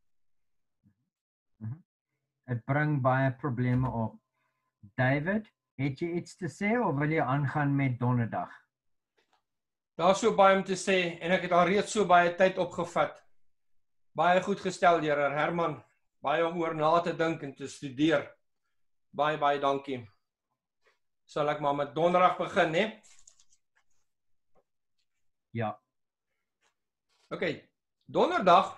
Het bring baie probleme op. David, het jy iets te sê of wil jy aangaan met donderdag? Daar is so baie om te sê en ek het al reeds so baie tyd opgevat. Baie goed gestel, Here Herman. Baie om oor na te dink en te studeer. Baie, baie dankie. Sal ek maar met donderdag begin, né? Ja. OK. Donderdag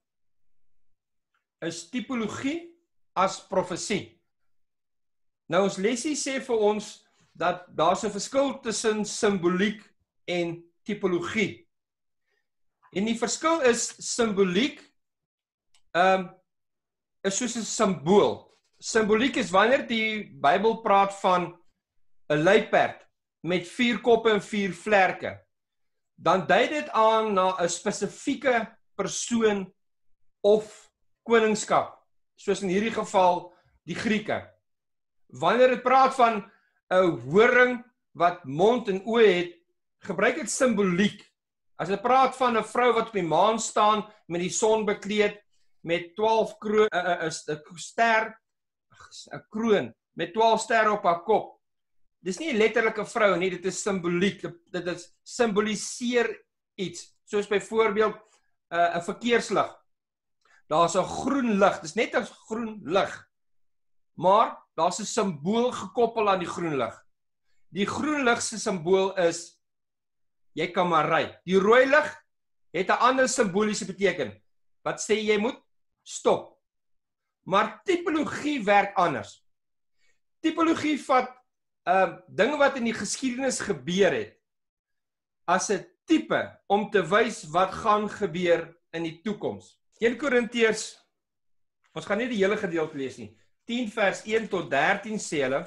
is tipologie as profesie. Nou ons lesie sê vir ons dat daar's 'n verskil tussen simboliek en tipologie. En die verskil is simboliek um, is soos 'n simbool. Simboliek is wanneer die Bybel praat van 'n luiperd met vier koppe en vier vlerke. Dan dui dit aan na 'n spesifieke persoon of koningskap, soos in hierdie geval die Grieke. Wanneer dit praat van 'n horing wat mond en oë het, gebruik dit simboliek. As dit praat van 'n vrou wat op die maan staan met die son bekleed met twaalf kroon, 'n 'n ster, 'n kroon met twaalf sterre op haar kop. Dis nie 'n letterlike vrou nie, dit is simboliek. Dit is simboliseer iets. Soos byvoorbeeld 'n uh, 'n verkeerslig. Daar's 'n groen lig. Dis net 'n groen lig. Maar daar's 'n simbool gekoppel aan die groen lig. Die groen lig se simbool is jy kan maar ry. Die rooi lig het 'n ander simboliese beteken. Wat sê jy moet stop. Maar tipologie werk anders. Tipologie vat uh, dinge wat in die geskiedenis gebeur het as 'n tipe om te wys wat gaan gebeur in die toekoms. Eerste Korintiërs, ons gaan nie die hele gedeelte lees nie. tien vers een tot dertien sê hulle.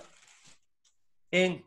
En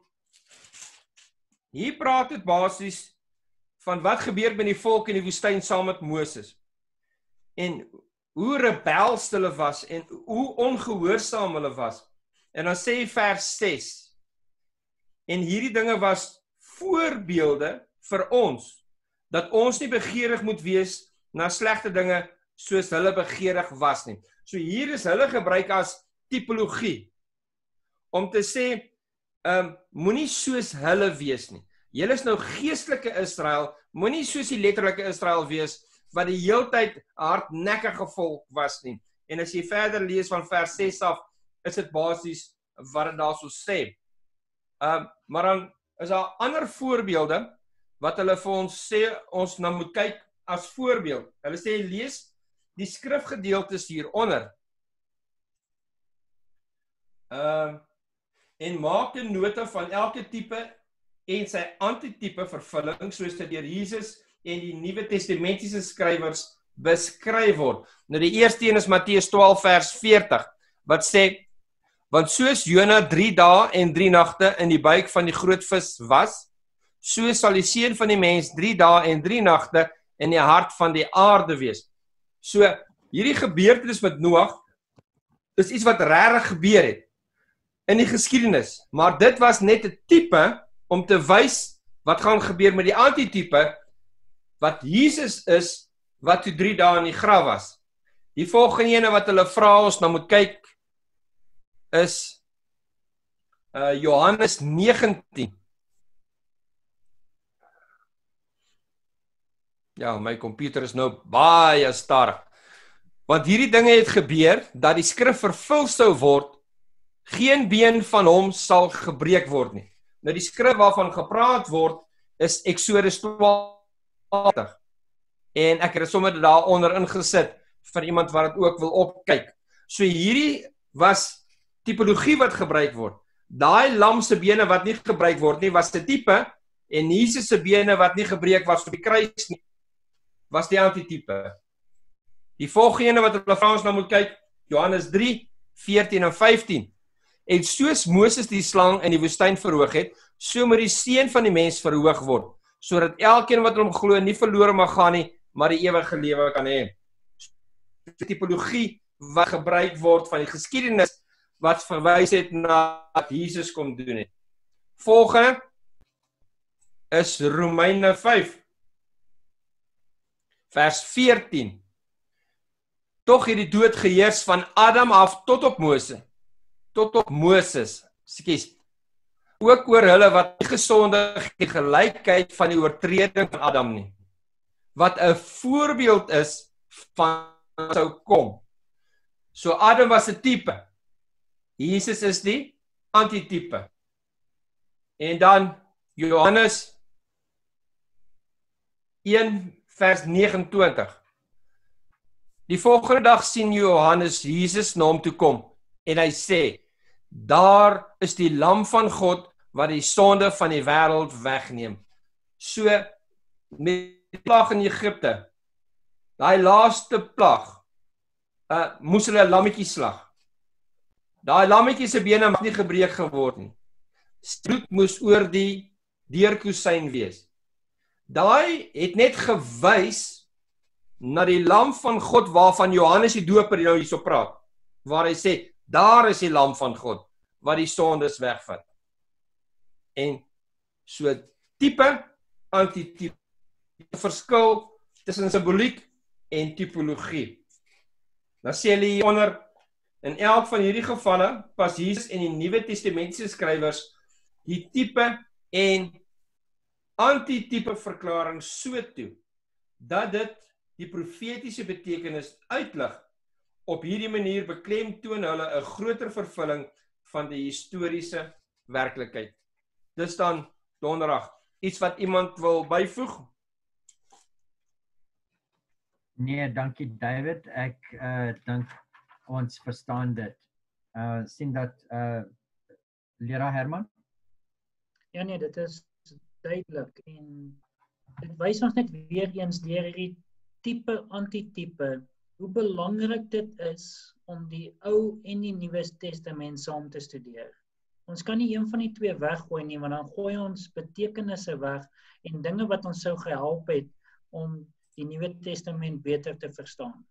hier praat dit basies van wat gebeur met die volk in die woestyn saam met Moses. En hoe rebels hulle was en hoe ongehoorsaam hulle was. En dan sê vers ses. En hierdie dinge was voorbeelde vir ons, dat ons nie begeerig moet wees na slegte dinge soos hulle begeerig was nie. So hier is hulle gebruik as tipologie, om te sê, um, moenie soos hulle wees nie. Julle is nou geestelike Israel, moenie soos die letterlike Israel wees, wat die heeltyd hardnekkige volk was nie. En as jy verder lees van vers ses af, is dit basies wat dit daar so sê. Um, maar dan is daar ander voorbeelde, wat hulle vir ons sê, ons nou moet kyk as voorbeeld. Hulle sê, lees die skrifgedeeltes hieronder. Uh, en maak 'n nota van elke tipe en sy antitype vervulling, soos dit deur Jesus en die Nuwe Testamentiese skrywers beskryf word. Nou die eerste een is Matteus twaalf vers veertig, wat sê, want soos Jona drie dae en drie nagte in die buik van die groot vis was, so sal die seun van die mens drie dae en drie nagte in die hart van die aarde wees. So, hierdie gebeurtenis met Noag, is iets wat regtig gebeur het in die geskiedenis, maar dit was net 'n tipe om te wys wat gaan gebeur met die antitype, wat Jesus is, wat toe drie dae in die graf was. Die volgende ene wat hulle vra ons nou moet kyk, is uh, Johannes negentien. Ja, my komputer is nou baie stadig. Want hierdie dinge het gebeur, dat die skrif vervul sou word, geen been van hom sal gebreek word nie. Nou die skrif waarvan gepraat word, is Exodus twaalf. En ek het sommer daaronder ingesit, vir iemand wat dit ook wil opkyk. So hierdie was tipologie wat gebruik word. Daai lam se bene wat nie gebruik word nie, was 'n tipe, en Jesus se bene wat nie gebreek was op die kruis nie, was die antitype. Die volgende wat hulle vra ons nou moet kyk, Johannes drie, veertien en vyftien. En soos Moses die slang in die woestyn verhoog het, so moet die seun van die mens verhoog word, sodat elkeen wat hom glo nie verlore mag gaan nie, maar die ewige lewe kan hê. Die tipologie wat gebruik word van die geskiedenis wat verwys het na wat Jesus kom doen het. Volgende is Romeine vyf vers veertien. Tog het die dood geheers van Adam af tot op Moses, tot op Moses, skus, ook oor hulle wat nie gesondig die gelykheid van die oortreding van Adam nie, wat 'n voorbeeld is van wat sou kom. So Adam was 'n tipe, Jesus is die antitype. En dan Johannes een vers vyf nege. Die volgende dag sien Johannes Jesus na hom toe kom en hy sê, daar is die lam van God wat die sonde van die wêreld wegneem. So met die plag in Egipte, daai laaste plag, uh, moes hulle 'n lammetjie slag. Daai lammetjie se bene mag nie gebreek geword nie. Bloed moes oor die deurkusyn wees. Daai het net gewys na die lam van God waarvan Johannes die Doper nou hierso praat, waar hy sê, daar is die lam van God wat die sondes wegvat. En so tipe, antitype, verskil tussen simboliek en tipologie. Dan sê hulle hieronder, in elk van hierdie gevalle pas Jesus en die Nuwe Testamentiese skrywers die tipe en antitype verklaring so toe, dat dit die profetiese betekenis uitlig. Op hierdie manier beklemtoon hulle 'n groter vervulling van die historiese werklikheid. Dis dan donderdag. Iets wat iemand wil byvoeg? Nee, dankie David. Ek uh, dink ons verstaan dit. Uh, sien dat uh, leraar Herman? Ja nee, dit is duidelik en dit wys ons net weer eens deur hierdie tipe antitype hoe belangrik dit is om die Ou en die Nuwe Testament saam te studeer. Ons kan nie een van die twee weggooi nie, want dan gooi ons betekenisse weg en dinge wat ons sou gehelp het om die Nuwe Testament beter te verstaan.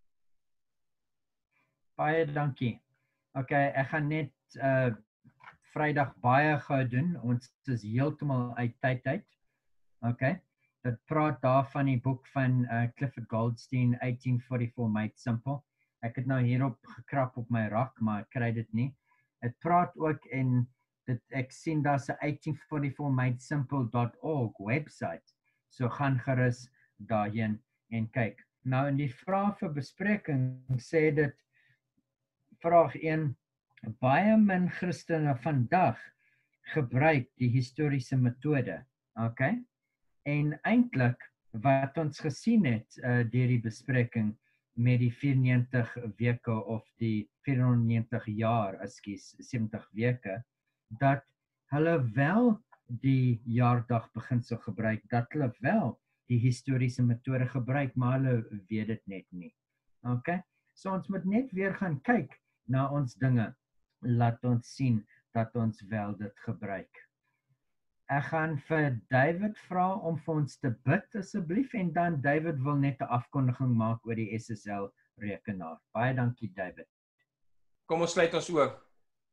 Baie dankie. Okay, ek gaan net uh, Vrydag baie gou doen. Ons is heeltemal uit tyd uit. Okay. Dit praat daar van die boek van uh, Clifford Goldstein, eighteen forty-four Made Simple. Ek het nou hierop gekrap op my rak, maar ek kry dit nie. Dit praat ook en dit ek sien daar's 'n eighteen forty-four made simple dot org website. So gaan gerus daarheen en kyk. Nou in die vraag vir bespreking sê dit vraag een, baie min Christene vandag gebruik die historiese metode. Okay? En eintlik wat ons gesien het uh, deur die bespreking met die vyfennegentig weke of die vyfhonderdnegentig jaar, ekskuus, sewentig weke, dat hulle wel die jaardag beginsel gebruik, dat hulle wel die historiese metode gebruik, maar hulle weet dit net nie. Okay? So ons moet net weer gaan kyk na ons dinge, laat ons sien dat ons wel dit gebruik. Ek gaan vir David vra om vir ons te bid asseblief en dan David wil net 'n afkondiging maak oor die S S L rekenaar. Baie dankie David. Kom ons sluit ons oë.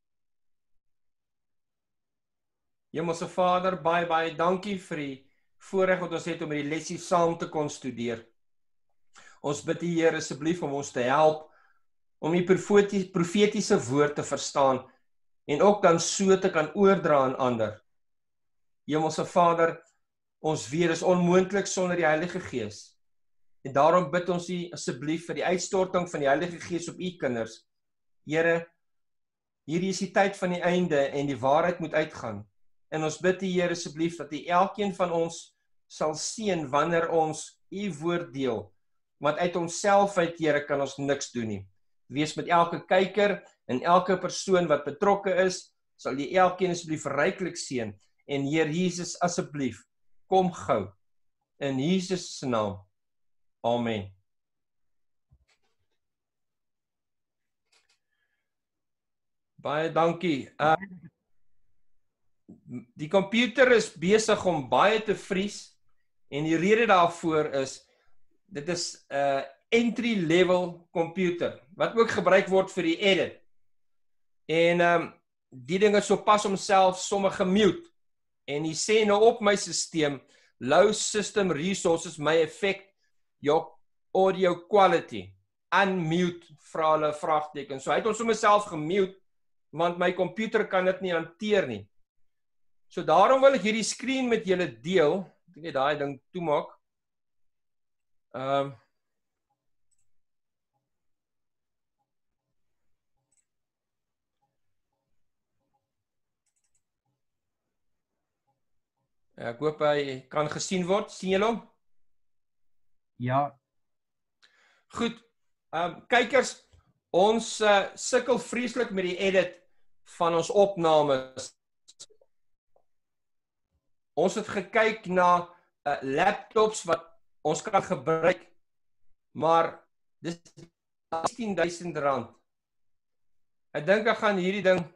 Hemelse Vader, baie baie dankie vir die voorreg wat ons het om hierdie lesie saam te kon studeer. Ons bid die Here asseblief om ons te help om die profetiese woord te verstaan en ook dan so te kan oordra aan ander. Hemelse Vader, ons weet is onmoontlik sonder die Heilige Gees. En daarom bid ons U asseblief vir die uitstorting van die Heilige Gees op U kinders. Here, hierdie is die tyd van die einde en die waarheid moet uitgaan. En ons bid die Here asseblief dat U elkeen van ons sal seën wanneer ons U woord deel. Want uit onsself uit, Here, kan ons niks doen nie. Wees met elke kyker en elke persoon wat betrokke is, sal U elkeen asseblief ryklik seën. En Heer Jesus, asseblief, kom gou. In Jesus se naam. Amen. Baie dankie. Uh, die komputer is besig om baie te vries en die rede daarvoor is dit is 'n uh, entry level komputer wat ook gebruik word vir die edit. En um, die ding is so pas homself sommige mute en hy sê nou op my stelsel low system resources may affect your audio quality. Unmute vra hulle vraagteken. So hy het ons sommer self gemute want my komputer kan dit nie hanteer nie. So daarom wil ek hierdie screen met julle deel. Ek dink jy daai ding toemaak. Ehm um, Ek hoop hy kan gesien word. Sien julle hom? Ja. Goed. Ehm um, kykers, ons uh, sukkel vreeslik met die edit van ons opnames. Ons het gekyk na uh, laptops wat ons kan gebruik, maar dis sestien duisend rand. Ek dink ek gaan hierdie ding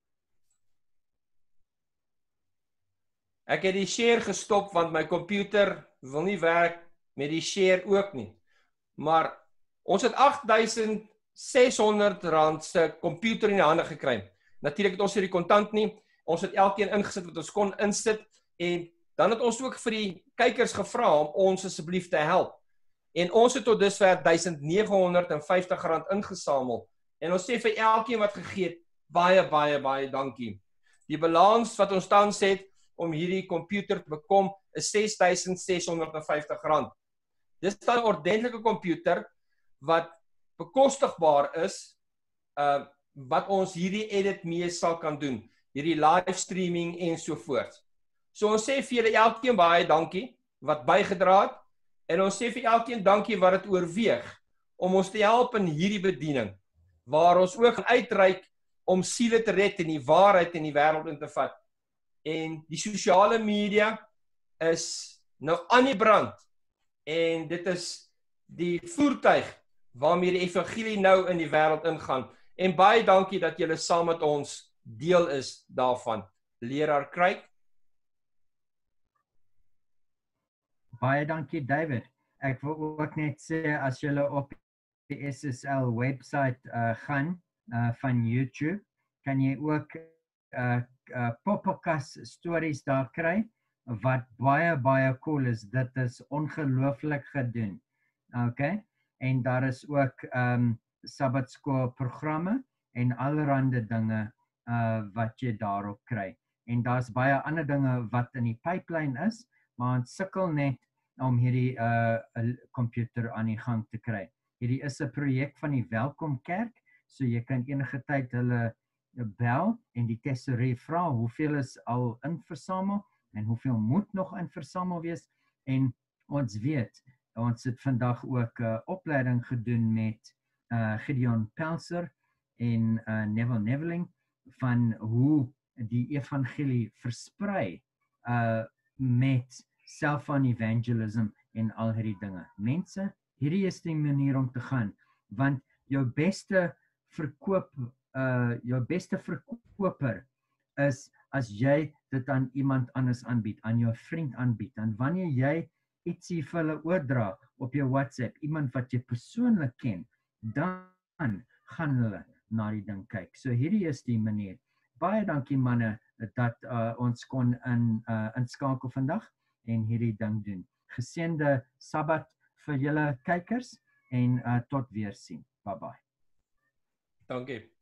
Ek het die share gestop want my komputer wil nie werk met die share ook nie. Maar ons het agt duisend ses honderd rand se komputer in die hande gekry. Natuurlik het ons hier die kontant nie. Ons het elkeen ingesit wat ons kon insit en dan het ons ook vir die kykers gevra om ons asseblief te help. En ons het tot dusver duisend nege honderd vyftig rand ingesamel. En ons sê vir elkeen wat gegee het, baie baie baie dankie. Die balans wat ons tans het om hierdie komputer te bekom is ses duisend ses honderd vyftig rand. Dis dan 'n ordentlike komputer wat bekostigbaar is, uh, wat ons hierdie edit mee sal kan doen, hierdie live streaming en so voort. So ons sê vir julle elkeen baie dankie wat bygedra het en ons sê vir elkeen dankie wat dit oorweeg om ons te help in hierdie bediening waar ons ook gaan uitreik om siele te red en die waarheid in die wêreld in te vat. En die sosiale media is nou aan die brand en dit is die voertuig waarmee die evangelie nou in die wêreld ingaan. En baie dankie dat julle saam met ons deel is daarvan. Leraar Craig. Baie dankie David. Ek wil ook net sê as julle op die S S L website uh, gaan uh, van YouTube, kan jy ook uh, uh, podcast stories daar kry wat baie baie cool is. Dit is ongelooflik gedoen. Okay? En daar is ook um, Sabbatskool programme en allerhande dinge uh, wat jy daarop kry. En daar's baie ander dinge wat in die pipeline is, maar ons sukkel net om hierdie uh, computer aan die gang te kry. Hierdie is 'n projek van die Welkom Kerk, so jy kan enige tyd hulle bel en die tesourier vra hoeveel is al inversamel en hoeveel moet nog inversamel wees. En ons weet, ons het vandag ook 'n uh, opleiding gedoen met uh, Gideon Pelser en uh, Neville Neveling van hoe die evangelie versprei uh, met cellphone evangelism en al hierdie dinge. Mense, hierdie is die manier om te gaan, want jou beste verkoop, uh, jou beste verkoper is as jy dit aan iemand anders aanbied, aan jou vriend aanbied. En wanneer jy ietsie vir hulle oordra op jou WhatsApp, iemand wat jy persoonlik ken, dan gaan hulle na die ding kyk. So hierdie is die manier. Baie dankie manne dat uh, ons kon in uh, inskakel vandag en hierdie ding doen. Geseënde Sabbat vir julle kykers en uh, tot weer sien. Bye bye. Dankie.